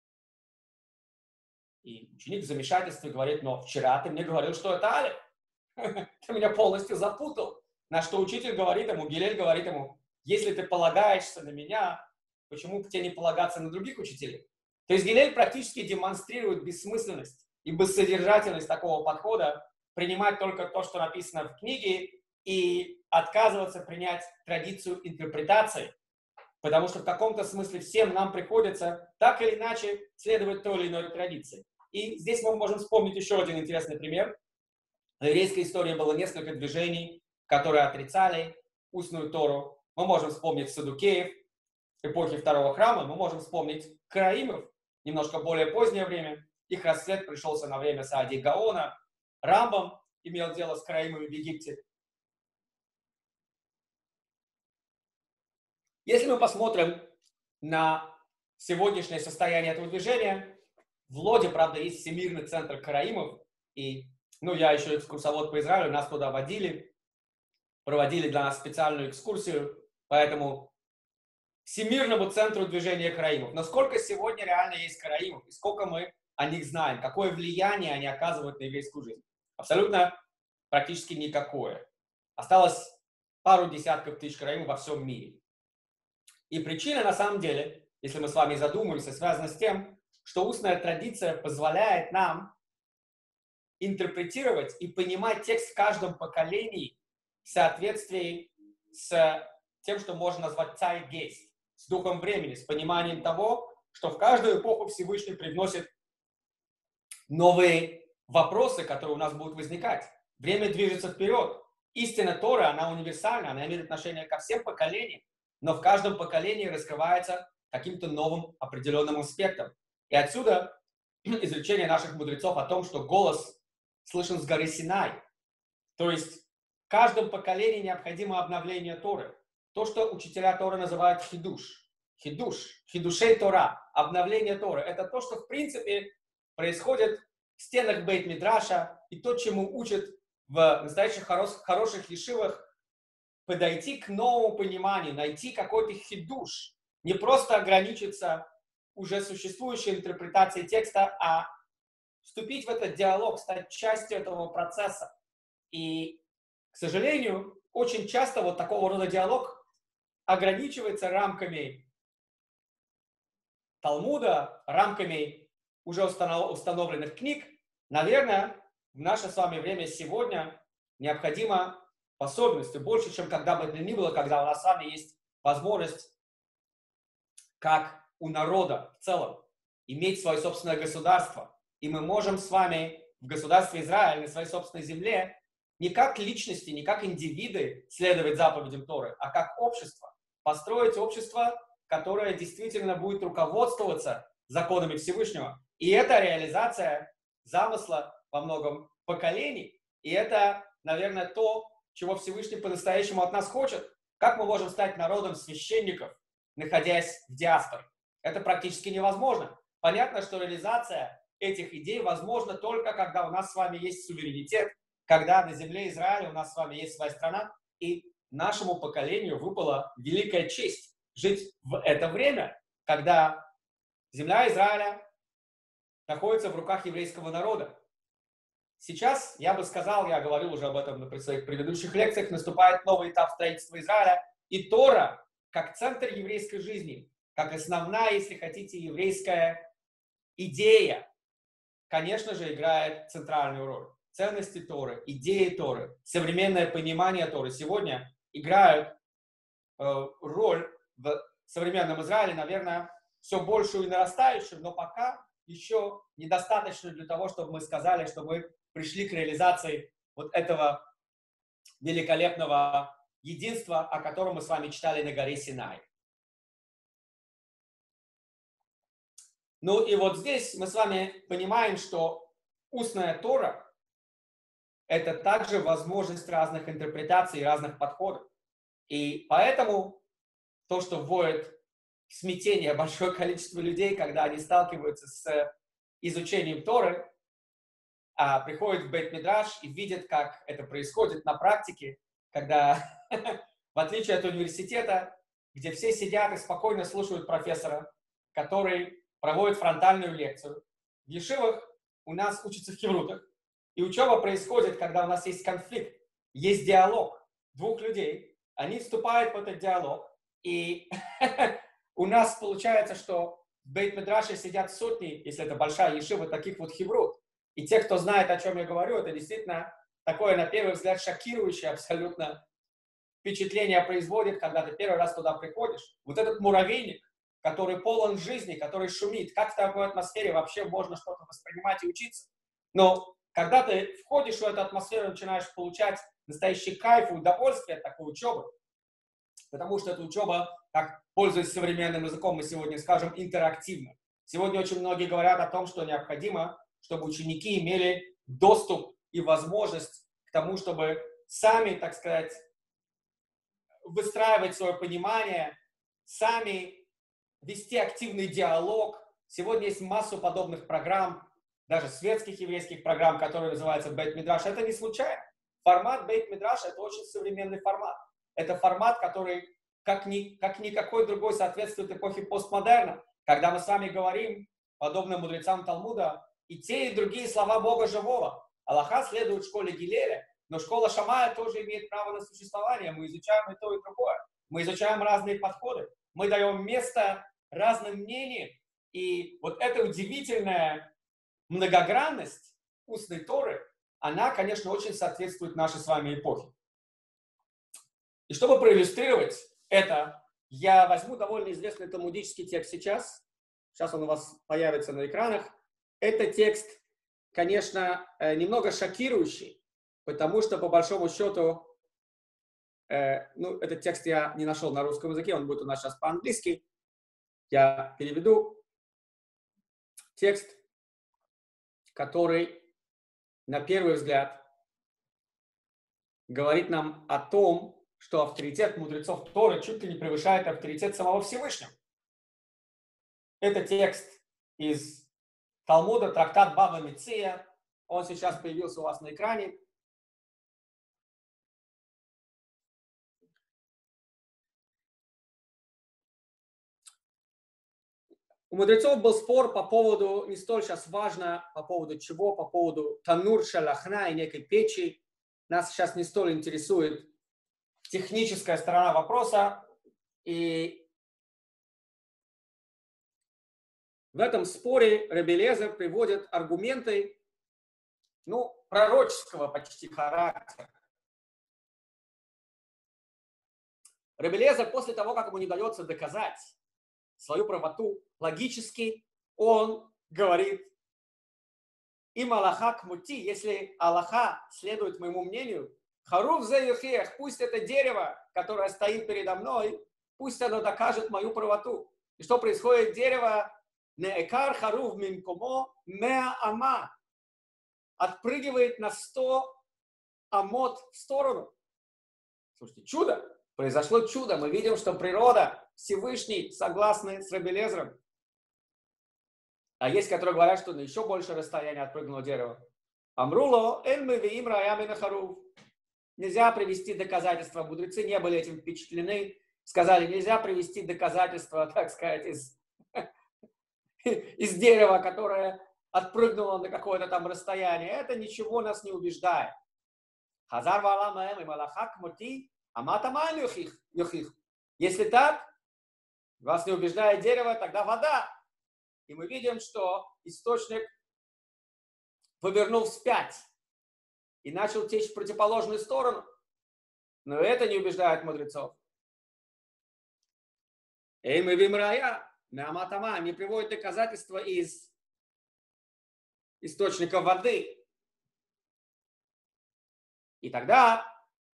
И ученик в замешательстве говорит, но вчера ты мне говорил, что это алеф. Ты меня полностью запутал. На что учитель говорит ему, Гилель говорит ему, если ты полагаешься на меня, почему бы тебе не полагаться на других учителей? То есть Гилель практически демонстрирует бессмысленность и бессодержательность такого подхода, принимать только то, что написано в книге, и отказываться принять традицию интерпретации. потому что в каком-то смысле всем нам приходится так или иначе следовать той или иной традиции. И здесь мы можем вспомнить еще один интересный пример. В еврейской истории было несколько движений, которые отрицали устную Тору. Мы можем вспомнить Саддукеев эпохи Второго храма, мы можем вспомнить Караимов, немножко более позднее время. Их расцвет пришелся на время Саади Гаона. Рамбам имел дело с Караимами в Египте. Если мы посмотрим на сегодняшнее состояние этого движения, в Лоде, правда, есть Всемирный центр Караимов, и, я еще экскурсовод по Израилю, нас туда водили, проводили для нас специальную экскурсию, поэтому Всемирному центру движения Караимов. Насколько сегодня реально есть Караимов, и сколько мы о них знаем, какое влияние они оказывают на еврейскую жизнь? Абсолютно практически никакое. Осталось пару десятков тысяч Караимов во всем мире. И причина, на самом деле, если мы с вами задумаемся, связана с тем, что устная традиция позволяет нам интерпретировать и понимать текст в каждом поколении в соответствии с тем, что можно назвать Zeitgeist, с духом времени, с пониманием того, что в каждую эпоху Всевышний привносит новые вопросы, которые у нас будут возникать. Время движется вперед. Истина Торы, она универсальна, она имеет отношение ко всем поколениям, но в каждом поколении раскрывается каким-то новым определенным аспектом. И отсюда изречение наших мудрецов о том, что голос слышен с горы Синай. То есть в каждом поколении необходимо обновление Торы. То, что учителя Торы называют хидуш. Хидушей Тора, обновление Торы. Это то, что в принципе происходит в стенах Бейт-Мидраша, и то, чему учат в настоящих хороших ешивах, подойти к новому пониманию, найти какой-то хидуш, не просто ограничиться уже существующей интерпретацией текста, а вступить в этот диалог, стать частью этого процесса. И, к сожалению, очень часто вот такого рода диалог ограничивается рамками Талмуда, рамками уже установленных книг. Наверное, в наше с вами время сегодня необходимо способности больше, чем когда бы то ни было, когда у нас с вами есть возможность, как у народа в целом, иметь свое собственное государство. И мы можем с вами в государстве Израиль, на своей собственной земле, не как личности, не как индивиды следовать заповедям Торы, а как общество. Построить общество, которое действительно будет руководствоваться законами Всевышнего. И это реализация замысла во многом поколений. И это, наверное, то, чего Всевышний по-настоящему от нас хочет. Как мы можем стать народом священников, находясь в диаспоре? Это практически невозможно. Понятно, что реализация этих идей возможна только когда у нас с вами есть суверенитет, когда на земле Израиля у нас с вами есть своя страна, и нашему поколению выпала великая честь жить в это время, когда земля Израиля находится в руках еврейского народа. Сейчас, я бы сказал, я говорил уже об этом на своих предыдущих лекциях, наступает новый этап строительства Израиля, и Тора, как центр еврейской жизни, как основная, если хотите, еврейская идея, конечно же, играет центральную роль. Ценности Торы, идеи Торы, современное понимание Торы сегодня играют роль в современном Израиле, наверное, все большую и нарастающую, но пока еще недостаточно для того, чтобы мы сказали, что мы пришли к реализации вот этого великолепного единства, о котором мы с вами читали на горе Синай. Ну и вот здесь мы с вами понимаем, что устная Тора – это также возможность разных интерпретаций и разных подходов. И поэтому то, что вводит в смятение большое количество людей, когда они сталкиваются с изучением Торы, приходят в Бейт-Мидраш и видят, как это происходит на практике, когда, в отличие от университета, где все сидят и спокойно слушают профессора, который проводит фронтальную лекцию, в ешивах у нас учатся в хеврутах, и учеба происходит, когда у нас есть конфликт, есть диалог двух людей, они вступают в этот диалог, и у нас получается, что в Бейт-Мидраше сидят сотни, если это большая ешива, таких вот хеврут. И те, кто знает, о чем я говорю, это действительно такое, на первый взгляд, шокирующее абсолютно впечатление производит, когда ты первый раз туда приходишь. Вот этот муравейник, который полон жизни, который шумит. Как в такой атмосфере вообще можно что-то воспринимать и учиться? Но когда ты входишь в эту атмосферу, начинаешь получать настоящий кайф и удовольствие от такой учебы, потому что эта учеба, как пользуясь современным языком, мы сегодня скажем, интерактивна. Сегодня очень многие говорят о том, что необходимо, чтобы ученики имели доступ и возможность к тому, чтобы сами, так сказать, выстраивать свое понимание, сами вести активный диалог. Сегодня есть массу подобных программ, даже светских еврейских программ, которые называются Бейт-Мидраш. Это не случайно. Формат Бейт-Мидраш – это очень современный формат. Это формат, который, как никакой другой, соответствует эпохе постмодерна, когда мы с вами говорим, подобно мудрецам Талмуда, и те, и другие слова Бога живого. Аллаха следует школе Гилеля, но школа Шамая тоже имеет право на существование. Мы изучаем и то, и другое. Мы изучаем разные подходы. Мы даем место разным мнениям. И вот эта удивительная многогранность устной Торы, она, конечно, очень соответствует нашей с вами эпохе. И чтобы проиллюстрировать это, я возьму довольно известный талмудический текст сейчас. Сейчас он у вас появится на экранах. Это текст, конечно, немного шокирующий, потому что, по большому счету, этот текст я не нашел на русском языке, он будет у нас сейчас по-английски. Я переведу текст, который, на первый взгляд, говорит нам о том, что авторитет мудрецов Торы чуть ли не превышает авторитет самого Всевышнего. Это текст из Талмуда, трактат Бава Меция. Он сейчас появился у вас на экране. У мудрецов был спор по поводу, не столь сейчас важно, по поводу чего, по поводу танур шалахна и некой печи. Нас сейчас не столь интересует техническая сторона вопроса. И в этом споре Рабби Элиэзер приводит аргументы, пророческого почти характера. Рабби Элиэзер после того, как ему не удается доказать свою правоту, логически он говорит: им Аллаха кмути, если Аллаха следует моему мнению, харув зе юхех, пусть это дерево, которое стоит передо мной, пусть оно докажет мою правоту. И что происходит? Дерево неэкар харув мимкомо меа ама отпрыгивает на 100 амот в сторону. Слушайте, чудо! Произошло чудо. Мы видим, что природа, Всевышний, согласны с Рабби Элиэзером. А есть, которые говорят, что на еще больше расстояние отпрыгнуло дерево. Амруло, эльмы виим раямина харув. Нельзя привести доказательства. Мудрецы не были этим впечатлены. Сказали, нельзя привести доказательства, так сказать, из дерева, которое отпрыгнуло на какое-то там расстояние. Это ничего нас не убеждает. Хазар валам эм и малахак мути. Если так, вас не убеждает дерево, тогда вода. И мы видим, что источник повернул вспять и начал течь в противоположную сторону. Но это не убеждает мудрецов. Эй, мы вимрая, наматама, не приводит доказательства из источника воды. И тогда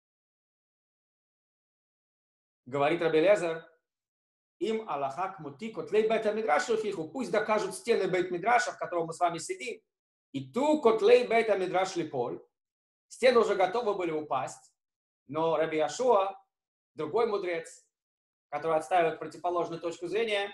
говорит Рабби Элиэзер, им Аллаха кмути котлей бейт-мидраша лихиху, пусть докажут стены бейт-мидраша, в котором мы с вами сидим, и ту котлей бейт-мидраш липоль, стены уже готовы были упасть, но Рабби Йошуа, другой мудрец, который отстаивает противоположную точку зрения,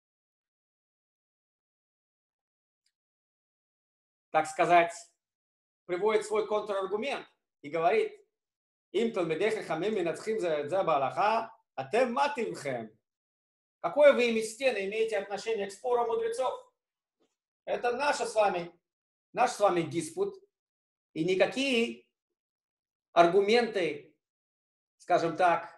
так сказать, приводит свой контраргумент и говорит, им талмидей хахамим минатхим зе баалаха, атем мативхем. Какое вы имеете отношение к спору мудрецов? Это наш с вами диспут. И никакие аргументы, скажем так,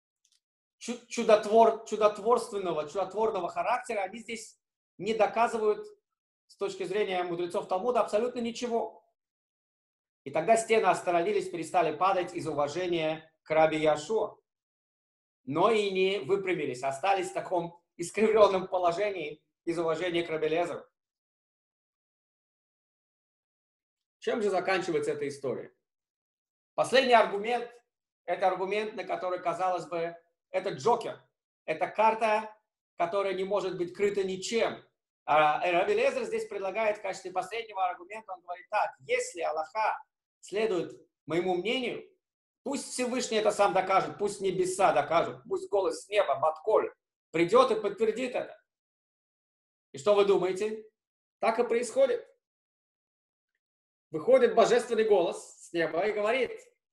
чудотворного характера, они здесь не доказывают с точки зрения мудрецов Талмуда абсолютно ничего. И тогда стены остановились, перестали падать из уважения к раби Яшуа. Но и не выпрямились, остались в таком искривленном положении из уважения к раби Элиэзеру. Чем же заканчивается эта история? Последний аргумент – это аргумент, на который, казалось бы, это джокер. Это карта, которая не может быть крыта ничем. А раби Элиэзер здесь предлагает в качестве последнего аргумента, он говорит так: если Аллаха следует моему мнению, пусть Всевышний это сам докажет, пусть небеса докажут, пусть голос с неба, Батколь, придет и подтвердит это. И что вы думаете? Так и происходит. Выходит божественный голос с неба и говорит: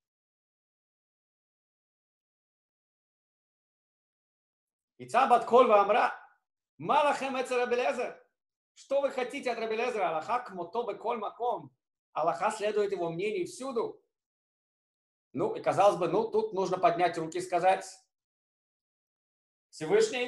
Ица Батколь Вамра, Малахем эце раби Элиэзер. Что вы хотите от раби Элиэзера? Аллаха кмото беколь маком. Аллаха следует его мнению всюду. Ну, и казалось бы, ну, тут нужно поднять руки и сказать: Всевышний.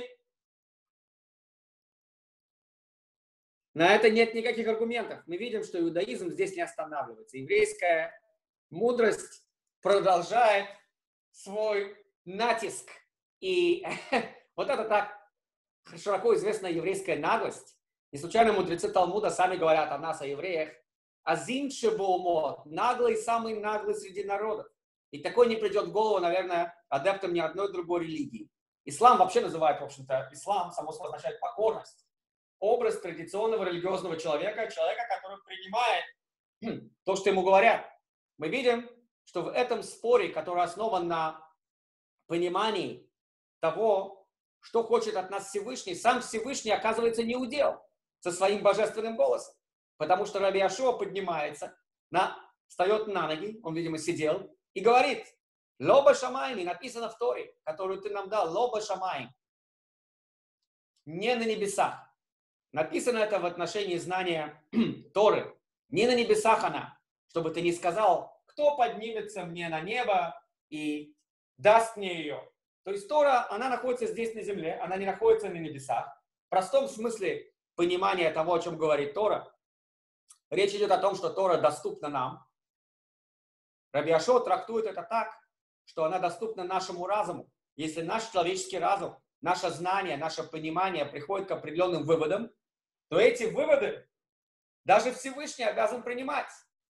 На это нет никаких аргументов. Мы видим, что иудаизм здесь не останавливается. Еврейская мудрость продолжает свой натиск. И вот это так широко известная еврейская наглость. Не случайно мудрецы Талмуда сами говорят о нас, о евреях: азим шебоумот, наглый, самый наглый среди народов. И такой не придет в голову, наверное, адептам ни одной другой религии. Ислам вообще называют, в общем-то, ислам, само собой, означает покорность. Образ традиционного религиозного человека, который принимает то, что ему говорят. Мы видим, что в этом споре, который основан на понимании того, что хочет от нас Всевышний, сам Всевышний оказывается неудел со своим божественным голосом. Потому что раби Яшуа поднимается, встает на ноги, он, видимо, сидел, и говорит: «Лоба шамайми», написано в Торе, которую ты нам дал, «Лоба шамайм», не на небесах. Написано это в отношении знания Торы. Не на небесах она, чтобы ты не сказал: кто поднимется мне на небо и даст мне ее. То есть Тора, она находится здесь на земле, она не находится на небесах. В простом смысле понимания того, о чем говорит Тора, речь идет о том, что Тора доступна нам. Раби Яшуа трактует это так, что она доступна нашему разуму. Если наш человеческий разум, наше знание, наше понимание приходит к определенным выводам, то эти выводы даже Всевышний обязан принимать.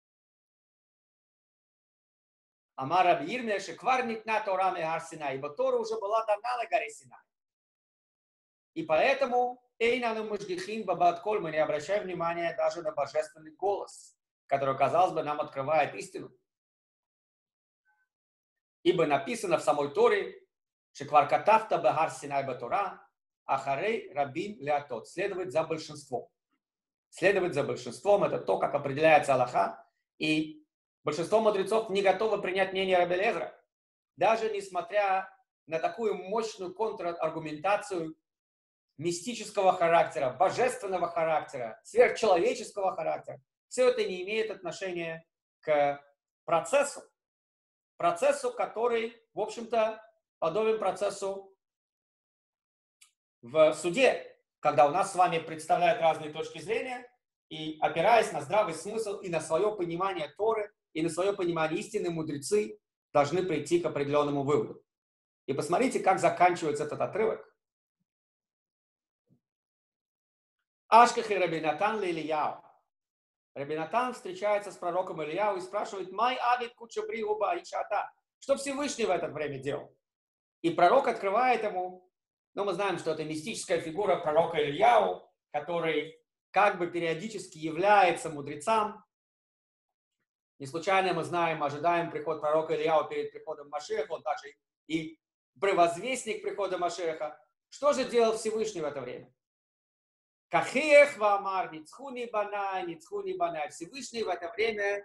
Амар раби Ирмия шеквар нитна Тора мегар Синай, ибо Тора уже была дана на горе Синай. И поэтому эйнану мужгихим бабатколь, мы не обращаем внимания даже на божественный голос, который, казалось бы, нам открывает истину. Ибо написано в самой Торе: шеквар катафта бегар Синай батора, ахарей рабин леатот. Следовать за большинством. Следовать за большинством — это то, как определяется Аллаха. И большинство мудрецов не готовы принять мнение раби Элиэзера, даже несмотря на такую мощную контраргументацию мистического характера, божественного характера, сверхчеловеческого характера. Все это не имеет отношения к процессу, который, в общем-то, подобен процессу в суде, когда у нас с вами представляют разные точки зрения, и, опираясь на здравый смысл и на свое понимание Торы, и на свое понимание истины, мудрецы должны прийти к определенному выводу. И посмотрите, как заканчивается этот отрывок. Ашках и раби Натан ли Ильяу. Раби Натан встречается с пророком Ильяу и спрашивает: «Май авид кучабри уба ичата». Что Всевышний в это время делал? И пророк открывает ему, мы знаем, что это мистическая фигура пророка Ильяу, который как бы периодически является мудрецам. Не случайно мы знаем, ожидаем приход пророка Ильяу перед приходом Машеха, он также и провозвестник прихода Машеха. Что же делал Всевышний в это время? Кахех вамар, ницхуни банай, ницхуни банай. Всевышний в это время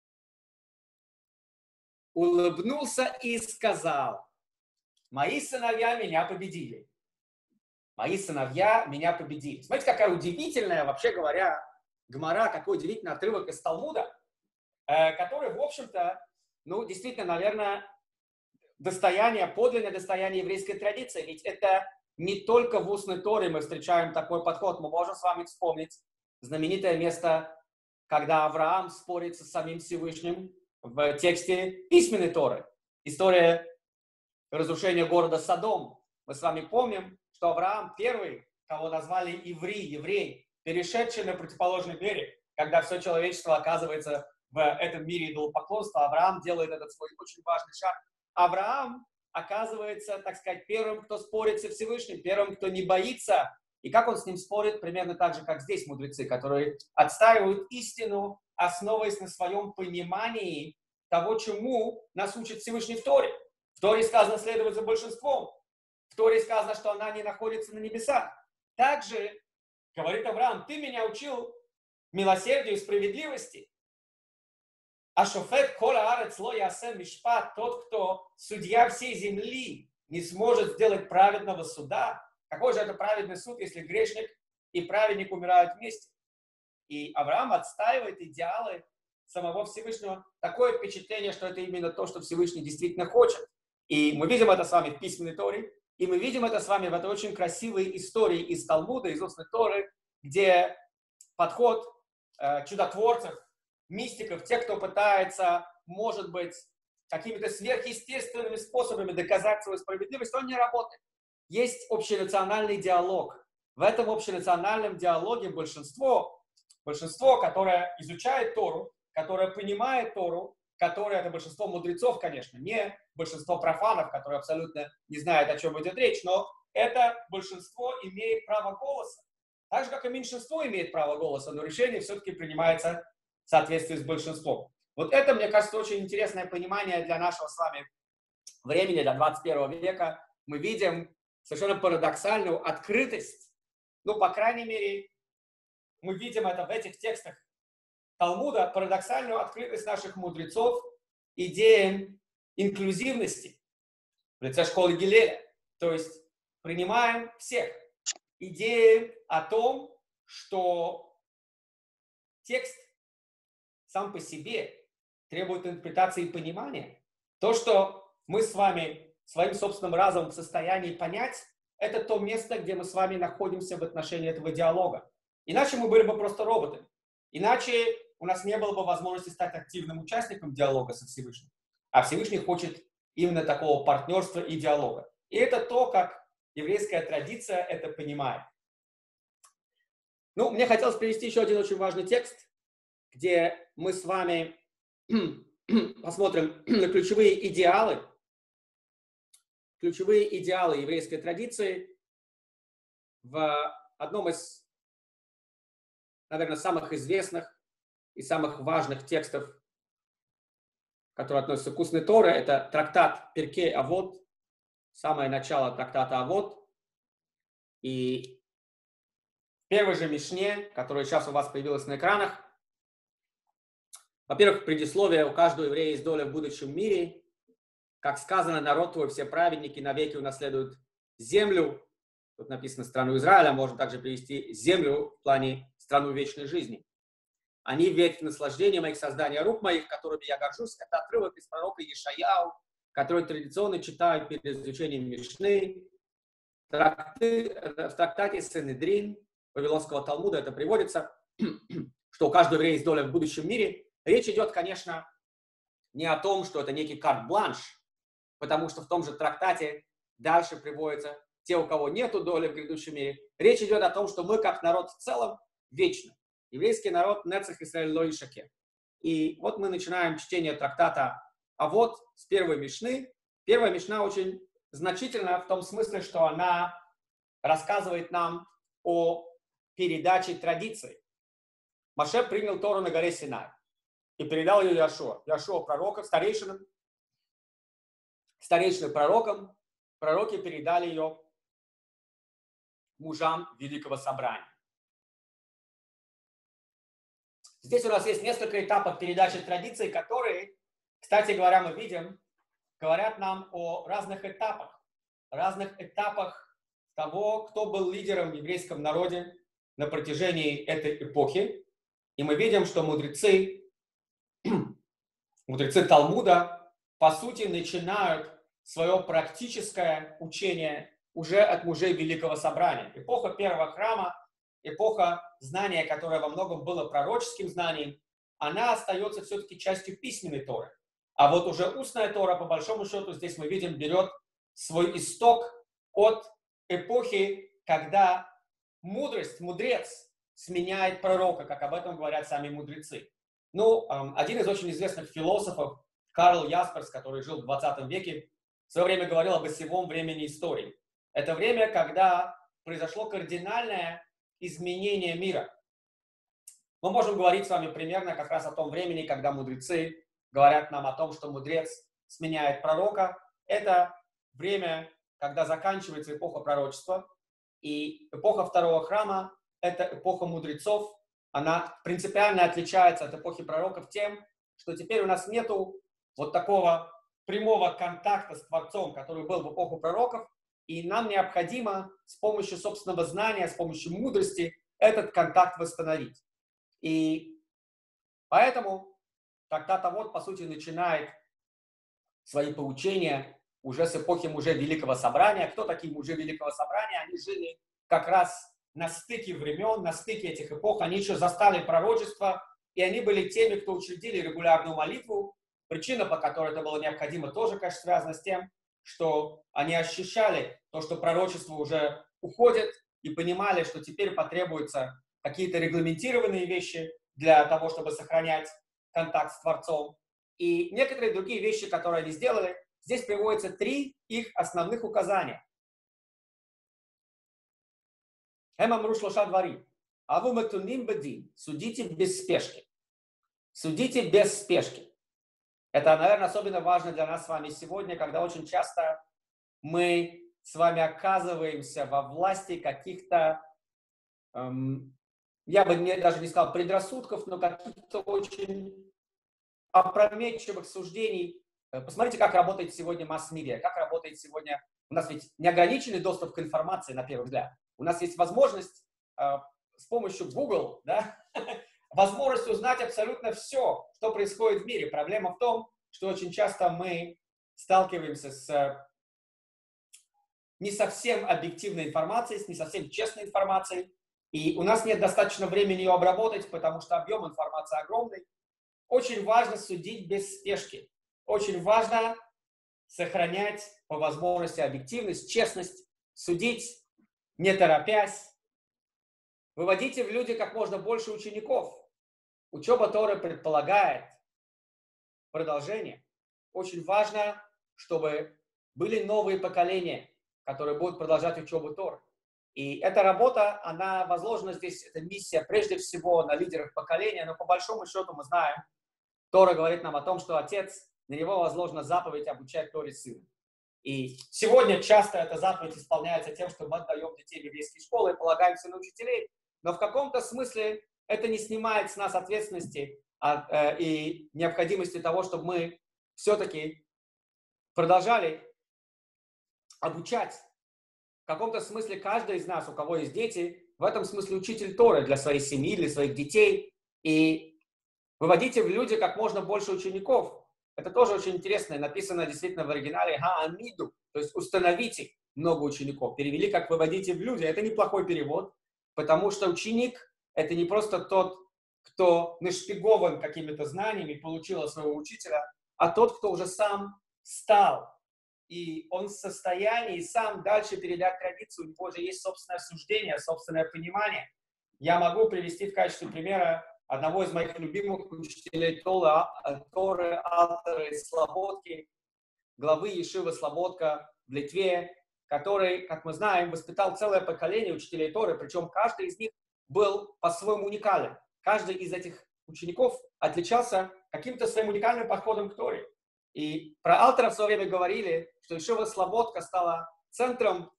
улыбнулся и сказал: мои сыновья меня победили. Мои сыновья меня победили. Смотрите, какая удивительная, вообще говоря, гемара, какой удивительный отрывок из Талмуда, который, в общем-то, действительно, наверное, подлинное достояние еврейской традиции. Ведь это не только в устной Торе мы встречаем такой подход. Мы можем с вами вспомнить знаменитое место когда Авраам спорит с самим Всевышним в тексте письменной Торы. История разрушения города Содом. Мы с вами помним, что Авраам первый, кого назвали еврей, перешедший на противоположный берег, когда все человечество оказывается в этом мире идолопоклонства. Авраам делает этот свой очень важный шаг. Авраам оказывается, так сказать, первым, кто спорит со Всевышним, первым, кто не боится. И как он с ним спорит? Примерно так же, как здесь мудрецы, которые отстаивают истину, основываясь на своем понимании того, чему нас учит Всевышний в Торе. В Торе сказано следовать за большинством. В Торе сказано, что она не находится на небесах. Также, говорит Авраам, ты меня учил милосердию и справедливости. А шофет кола арец ло ясем мишпат, тот, кто судья всей земли, не сможет сделать праведного суда. Какой же это праведный суд, если грешник и праведник умирают вместе? И Авраам отстаивает идеалы самого Всевышнего. Такое впечатление, что это именно то, что Всевышний действительно хочет. И мы видим это с вами в письменной Торе, и мы видим это с вами в этой очень красивой истории из Талмуда, из устной Торы, где подход чудотворцев, мистиков, тех, кто пытается, может быть, какими-то сверхъестественными способами доказать свою справедливость, он не работает. Есть общенациональный диалог. В этом общенациональном диалоге большинство, которое изучает Тору, которое понимает Тору, которое, это большинство мудрецов, конечно, не большинство профанов, которые абсолютно не знают, о чем идет речь, но это большинство имеет право голоса. Так же, как и меньшинство имеет право голоса, но решение все-таки принимается в соответствии с большинством. Вот это, мне кажется, очень интересное понимание для нашего с вами времени, для 21 века. Мы видим совершенно парадоксальную открытость. Ну, по крайней мере, мы видим это в этих текстах Талмуда, парадоксальную открытость наших мудрецов идеям инклюзивности в лице школы Гилеля. То есть принимаем всех. Идеи о том, что текст сам по себе требует интерпретации и понимания. То, что мы с вами своим собственным разумом в состоянии понять, это то место, где мы с вами находимся в отношении этого диалога. Иначе мы были бы просто роботами. Иначе у нас не было бы возможности стать активным участником диалога со Всевышним. А Всевышний хочет именно такого партнерства и диалога. И это то, как еврейская традиция это понимает. Ну, мне хотелось привести еще один очень важный текст, где мы с вами посмотрим на ключевые идеалы еврейской традиции в одном из, наверное, самых известных и самых важных текстов, которые относятся к устной Торе. Это трактат Перкей Авот, самое начало трактата Авот. И в первой же Мишне, которая сейчас у вас появилась на экранах, во-первых, предисловие: у каждого еврея есть доля в будущем мире. Как сказано, народ твой, все праведники навеки унаследуют землю. Тут написано страну Израиля, можно также привести землю в плане страну вечной жизни. Они ветвь наслаждения моих создания рук моих, которыми я горжусь. Это отрывок из пророка Ешаяу, который традиционно читают перед изучением Мишны. В трактате Синедрин Вавилонского Талмуда это приводится, что у каждого еврея есть доля в будущем мире. Речь идет, конечно, не о том, что это некий карт-бланш, потому что в том же трактате дальше приводится те, у кого нет доли в грядущем мире. Речь идет о том, что мы, как народ в целом, вечны. Еврейский народ Нецах Исраэль Ло Ишаке. И вот мы начинаем чтение трактата Авот с первой Мишны. Первая Мишна очень значительна в том смысле, что она рассказывает нам о передаче традиций. Моше принял Тору на горе Синай и передал ее Яшуа. Яшуа пророкам, старейшины пророкам. Пророки передали ее мужам Великого Собрания. Здесь у нас есть несколько этапов передачи традиций, которые, кстати говоря, мы видим, говорят нам о разных этапах того, кто был лидером в еврейском народе на протяжении этой эпохи. И мы видим, что мудрецы Талмуда, по сути, начинают свое практическое учение уже от мужей Великого Собрания. Эпоха первого храма эпоха знания, которая во многом была пророческим знанием, она остается все-таки частью письменной Торы. А вот уже устная Тора, по большому счету, здесь мы видим, берет свой исток от эпохи, когда мудрец сменяет пророка, как об этом говорят сами мудрецы. Ну, один из очень известных философов, Карл Ясперс, который жил в 20 веке, в свое время говорил об осевом времени истории. Это время, когда произошло кардинальное изменение мира. Мы можем говорить с вами примерно как раз о том времени, когда мудрецы говорят нам о том, что мудрец сменяет пророка. Это время, когда заканчивается эпоха пророчества, и эпоха второго храма – это эпоха мудрецов. Она принципиально отличается от эпохи пророков тем, что теперь у нас нету вот такого прямого контакта с Творцом, который был в эпоху пророков, и нам необходимо с помощью собственного знания, с помощью мудрости этот контакт восстановить. И поэтому трактат Авот, по сути, начинает свои поучения уже с эпохи мужей Великого Собрания. Кто такие мужи Великого Собрания? Они жили как раз на стыке времен, на стыке этих эпох. Они еще застали пророчество, и они были теми, кто учредили регулярную молитву. Причина, по которой это было необходимо, тоже, конечно, связана с тем, что они ощущали то, что пророчество уже уходит, и понимали, что теперь потребуются какие-то регламентированные вещи для того, чтобы сохранять контакт с Творцом. И некоторые другие вещи, которые они сделали, здесь приводятся 3 их основных указания. Эмамру шлоша дварим. Аву матуним бадин. Судите без спешки. Судите без спешки. Это, наверное, особенно важно для нас с вами сегодня, когда очень часто мы с вами оказываемся во власти каких-то, я бы даже не сказал предрассудков, но каких-то очень опрометчивых суждений. Посмотрите, как работает сегодня масс-медиа, как работает сегодня... У нас ведь неограниченный доступ к информации, на первый взгляд. У нас есть возможность с помощью Google, да, возможность узнать абсолютно все, что происходит в мире. Проблема в том, что очень часто мы сталкиваемся с не совсем объективной информацией, с не совсем честной информацией, и у нас нет достаточно времени ее обработать, потому что объем информации огромный. Очень важно судить без спешки. Очень важно сохранять по возможности объективность, честность, судить не торопясь. Выводите в люди как можно больше учеников. Учеба Торы предполагает продолжение. Очень важно, чтобы были новые поколения, которые будут продолжать учебу Торы. И эта работа, она возложена здесь, эта миссия прежде всего на лидерах поколения, но по большому счету мы знаем, Тора говорит нам о том, что отец, на него возложена заповедь обучать Торе сына. И сегодня часто эта заповедь исполняется тем, что мы отдаем детей в еврейские школы и полагаемся на учителей, но в каком-то смысле это не снимает с нас ответственности и необходимости того, чтобы мы все-таки продолжали обучать. В каком-то смысле каждый из нас, у кого есть дети, в этом смысле учитель Торы для своей семьи, для своих детей. И выводите в люди как можно больше учеников. Это тоже очень интересно. Написано действительно в оригинале «хаамиду», то есть «установите много учеников». Перевели как «выводите в люди». Это неплохой перевод, потому что ученик – это не просто тот, кто нашпигован какими-то знаниями, получил от своего учителя, а тот, кто уже сам стал. И он в состоянии сам дальше передать традицию, у него уже есть собственное суждение, собственное понимание. Я могу привести в качестве примера одного из моих любимых учителей Торы, автора из Слободки, главы Ешивы Слободка в Литве, который, как мы знаем, воспитал целое поколение учителей Торы, причем каждый из них был по-своему уникален. Каждый из этих учеников отличался каким-то своим уникальным подходом к Торе. И про Алтера в свое время говорили, что Ешива Слободка стала центром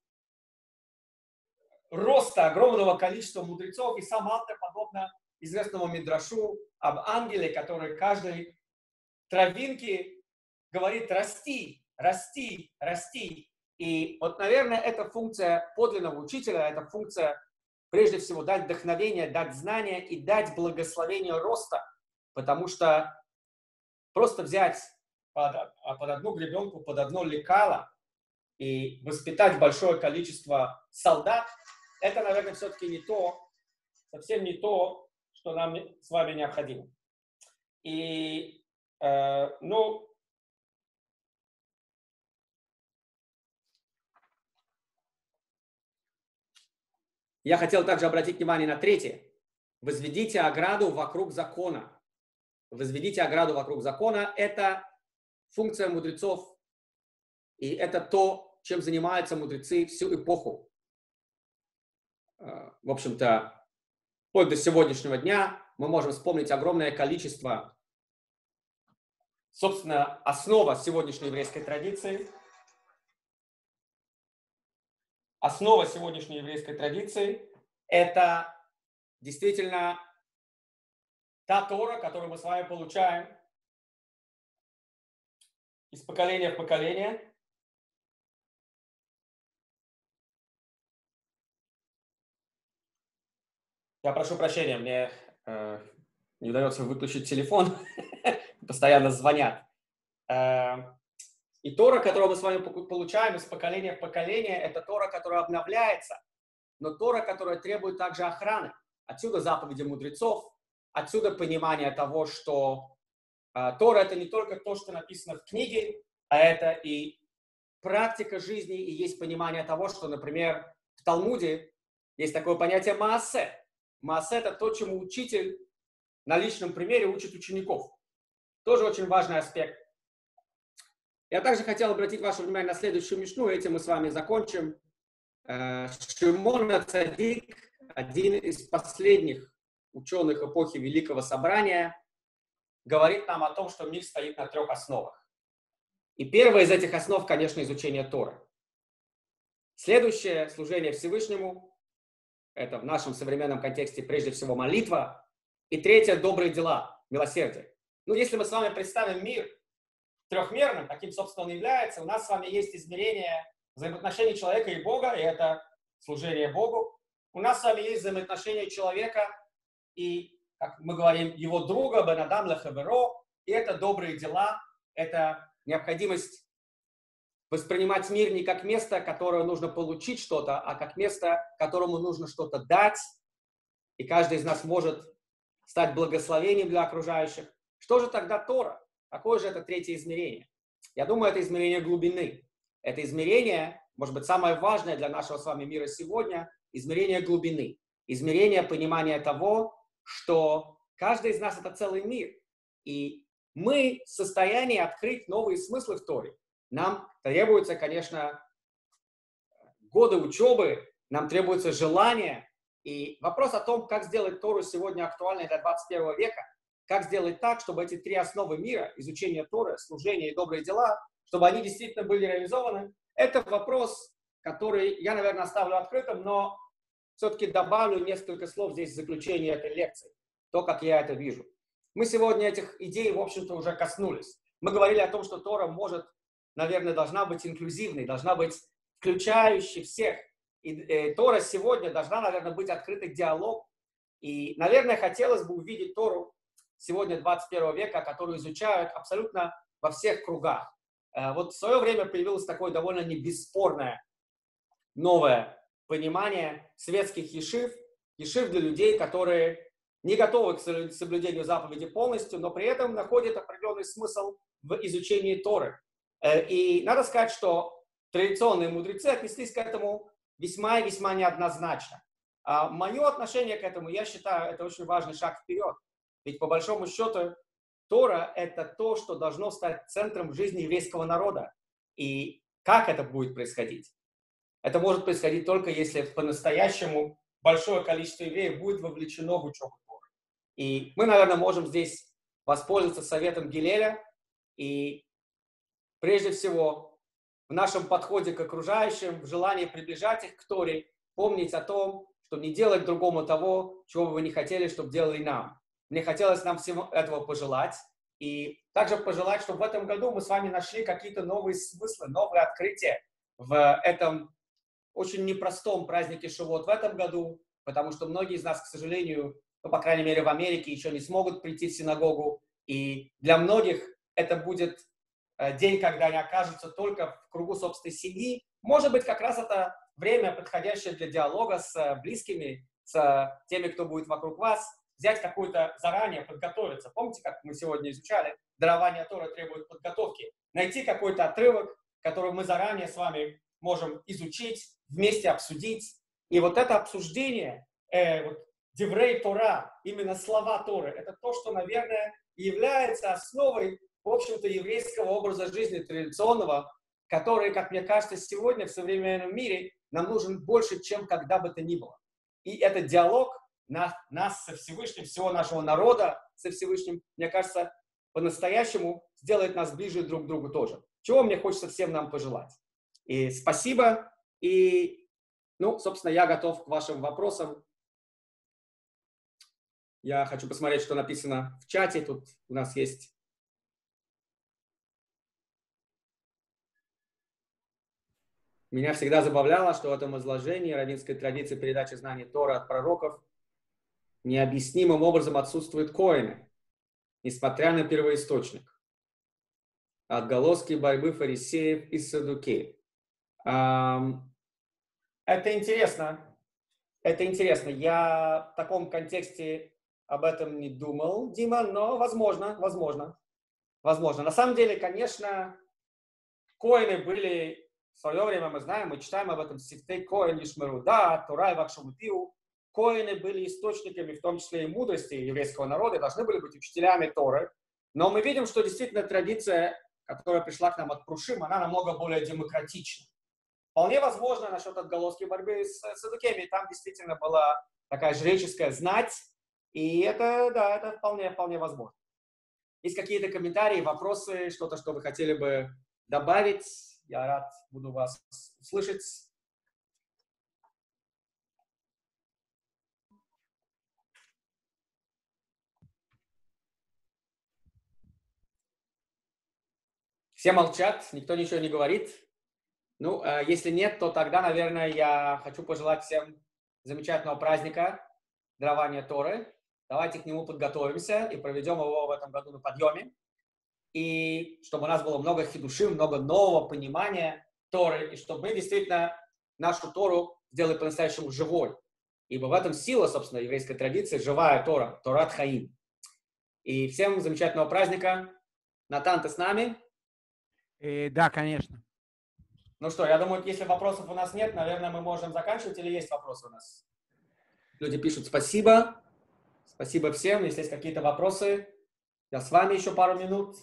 роста огромного количества мудрецов, и сам Алтер, подобно известному мидрашу об ангеле, который каждой травинке говорит «расти, расти, расти». И вот, наверное, это функция подлинного учителя, это функция, прежде всего, дать вдохновение, дать знания и дать благословение роста, потому что просто взять под одну гребенку, под одно лекало и воспитать большое количество солдат, это, наверное, все-таки не то, совсем не то, что нам с вами необходимо. И, ну, я хотел также обратить внимание на третье. Возведите ограду вокруг закона. Возведите ограду вокруг закона. Это функция мудрецов. И это то, чем занимаются мудрецы всю эпоху. В общем-то, вплоть до сегодняшнего дня мы можем вспомнить огромное количество, собственно, основа сегодняшней еврейской традиции. Основа сегодняшней еврейской традиции – это действительно та Тора, которую мы с вами получаем из поколения в поколение. Я прошу прощения, мне не удается выключить телефон, постоянно звонят. И Тора, которую мы с вами получаем из поколения в поколение, это Тора, которая обновляется, но Тора, которая требует также охраны. Отсюда заповеди мудрецов, отсюда понимание того, что Тора – это не только то, что написано в книге, а это и практика жизни, и есть понимание того, что, например, в Талмуде есть такое понятие маасе. Маасе – это то, чему учитель на личном примере учит учеников. Тоже очень важный аспект. Я также хотел обратить ваше внимание на следующую мишну, этим мы с вами закончим. Шимон ха-Цадик, один из последних ученых эпохи Великого Собрания, говорит нам о том, что мир стоит на 3 основах. И первая из этих основ, конечно, изучение Торы. Следующее – служение Всевышнему. Это в нашем современном контексте прежде всего молитва. И третье – добрые дела, милосердие. Ну, если мы с вами представим мир трехмерным, каким, собственно, он является, у нас с вами есть измерение взаимоотношений человека и Бога, и это служение Богу. У нас с вами есть взаимоотношения человека и, как мы говорим, его друга, бен адам лехаверо, и это добрые дела, это необходимость воспринимать мир не как место, которое нужно получить что-то, а как место, которому нужно что-то дать, и каждый из нас может стать благословением для окружающих. Что же тогда Тора? Какое же это третье измерение? Я думаю, это измерение глубины. Это измерение, может быть, самое важное для нашего с вами мира сегодня, измерение глубины. Измерение понимания того, что каждый из нас – это целый мир. И мы в состоянии открыть новые смыслы в Торе. Нам требуется, конечно, годы учебы, нам требуется желание. И вопрос о том, как сделать Тору сегодня актуальной для 21 века, как сделать так, чтобы эти 3 основы мира, изучение Торы, служение и добрые дела, чтобы они действительно были реализованы, это вопрос, который я, наверное, оставлю открытым, но все-таки добавлю несколько слов здесь в заключение этой лекции, то, как я это вижу. Мы сегодня этих идей, в общем-то, уже коснулись. Мы говорили о том, что Тора может, наверное, должна быть инклюзивной, должна быть включающей всех. И Тора сегодня должна, наверное, быть открытой к диалогу. И, наверное, хотелось бы увидеть Тору сегодня 21 века, которую изучают абсолютно во всех кругах. Вот в свое время появилось такое довольно бесспорное новое понимание светских ешив. Ешив для людей, которые не готовы к соблюдению заповеди полностью, но при этом находят определенный смысл в изучении Торы. И надо сказать, что традиционные мудрецы отнеслись к этому весьма и весьма неоднозначно. Мое отношение к этому, я считаю, это очень важный шаг вперед. Ведь по большому счету Тора – это то, что должно стать центром жизни еврейского народа. И как это будет происходить? Это может происходить только если по-настоящему большое количество евреев будет вовлечено в учебу Торы. И мы, наверное, можем здесь воспользоваться советом Гилеля и прежде всего в нашем подходе к окружающим, в желании приближать их к Торе, помнить о том, чтобы не делать другому того, чего бы вы не хотели, чтобы делали нам. Мне хотелось нам всего этого пожелать. И также пожелать, чтобы в этом году мы с вами нашли какие-то новые смыслы, новые открытия в этом очень непростом празднике Шавуот в этом году, потому что многие из нас, к сожалению, ну, по крайней мере в Америке, еще не смогут прийти в синагогу. И для многих это будет день, когда они окажутся только в кругу собственной семьи. Может быть, как раз это время, подходящее для диалога с близкими, с теми, кто будет вокруг вас, взять какую-то заранее, подготовиться. Помните, как мы сегодня изучали, дарование Торы требует подготовки. Найти какой-то отрывок, который мы заранее с вами можем изучить, вместе обсудить. И вот это обсуждение, Деврей Тора, именно слова Торы, это то, что, наверное, является основой, в общем-то, еврейского образа жизни традиционного, который, как мне кажется, сегодня в современном мире нам нужен больше, чем когда бы то ни было. И этот диалог нас со Всевышним, всего нашего народа со Всевышним, мне кажется, по-настоящему сделает нас ближе друг к другу тоже. Чего мне хочется всем нам пожелать. И спасибо. И, собственно, я готов к вашим вопросам. Я хочу посмотреть, что написано в чате. Тут у нас есть... Меня всегда забавляло, что в этом изложении раввинской традиции передачи знаний Торы от пророков необъяснимым образом отсутствуют коэны, несмотря на первоисточник. Отголоски борьбы фарисеев и саддукеев. Это интересно. Это интересно. Я в таком контексте об этом не думал, Дима, но возможно. На самом деле, конечно, коэны были в свое время, мы знаем, мы читаем об этом, Сифтей Коэн Ишмеру, да, Турай Вакшамутиу. Коэны были источниками, в том числе и мудрости еврейского народа, должны были быть учителями Торы. Но мы видим, что действительно традиция, которая пришла к нам от Прушим, она намного более демократична. Вполне возможно, насчет отголоски борьбы с саддукеями, там действительно была такая жреческая знать, и это вполне возможно. Есть какие-то комментарии, вопросы, что-то, что вы хотели бы добавить? Я рад буду вас услышать. Все молчат, никто ничего не говорит. Если нет, то тогда, наверное, я хочу пожелать всем замечательного праздника дарования Торы. Давайте к нему подготовимся и проведем его в этом году на подъеме. И чтобы у нас было много хидушим, много нового понимания Торы, и чтобы мы действительно нашу Тору сделали по-настоящему живой. Ибо в этом сила, собственно, еврейской традиции, живая Тора, Торат Хаим. И всем замечательного праздника. Натан, ты с нами? Да, конечно. Ну что, я думаю, если вопросов у нас нет, наверное, мы можем заканчивать, или есть вопросы у нас? Люди пишут спасибо. Спасибо всем. Если есть какие-то вопросы, я с вами еще пару минут.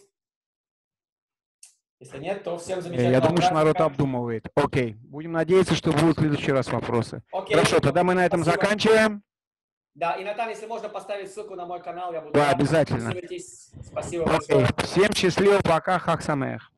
Если нет, то всем замечательного Я думаю, праздника. что народ обдумывает. Окей. Будем надеяться, что будут в следующий раз вопросы. Окей. Хорошо, тогда мы на этом заканчиваем. Да, и, Натан, если можно поставить ссылку на мой канал, я буду Да, рад. обязательно. Спасибо большое. Всем счастливо, пока, Хаг Самеах.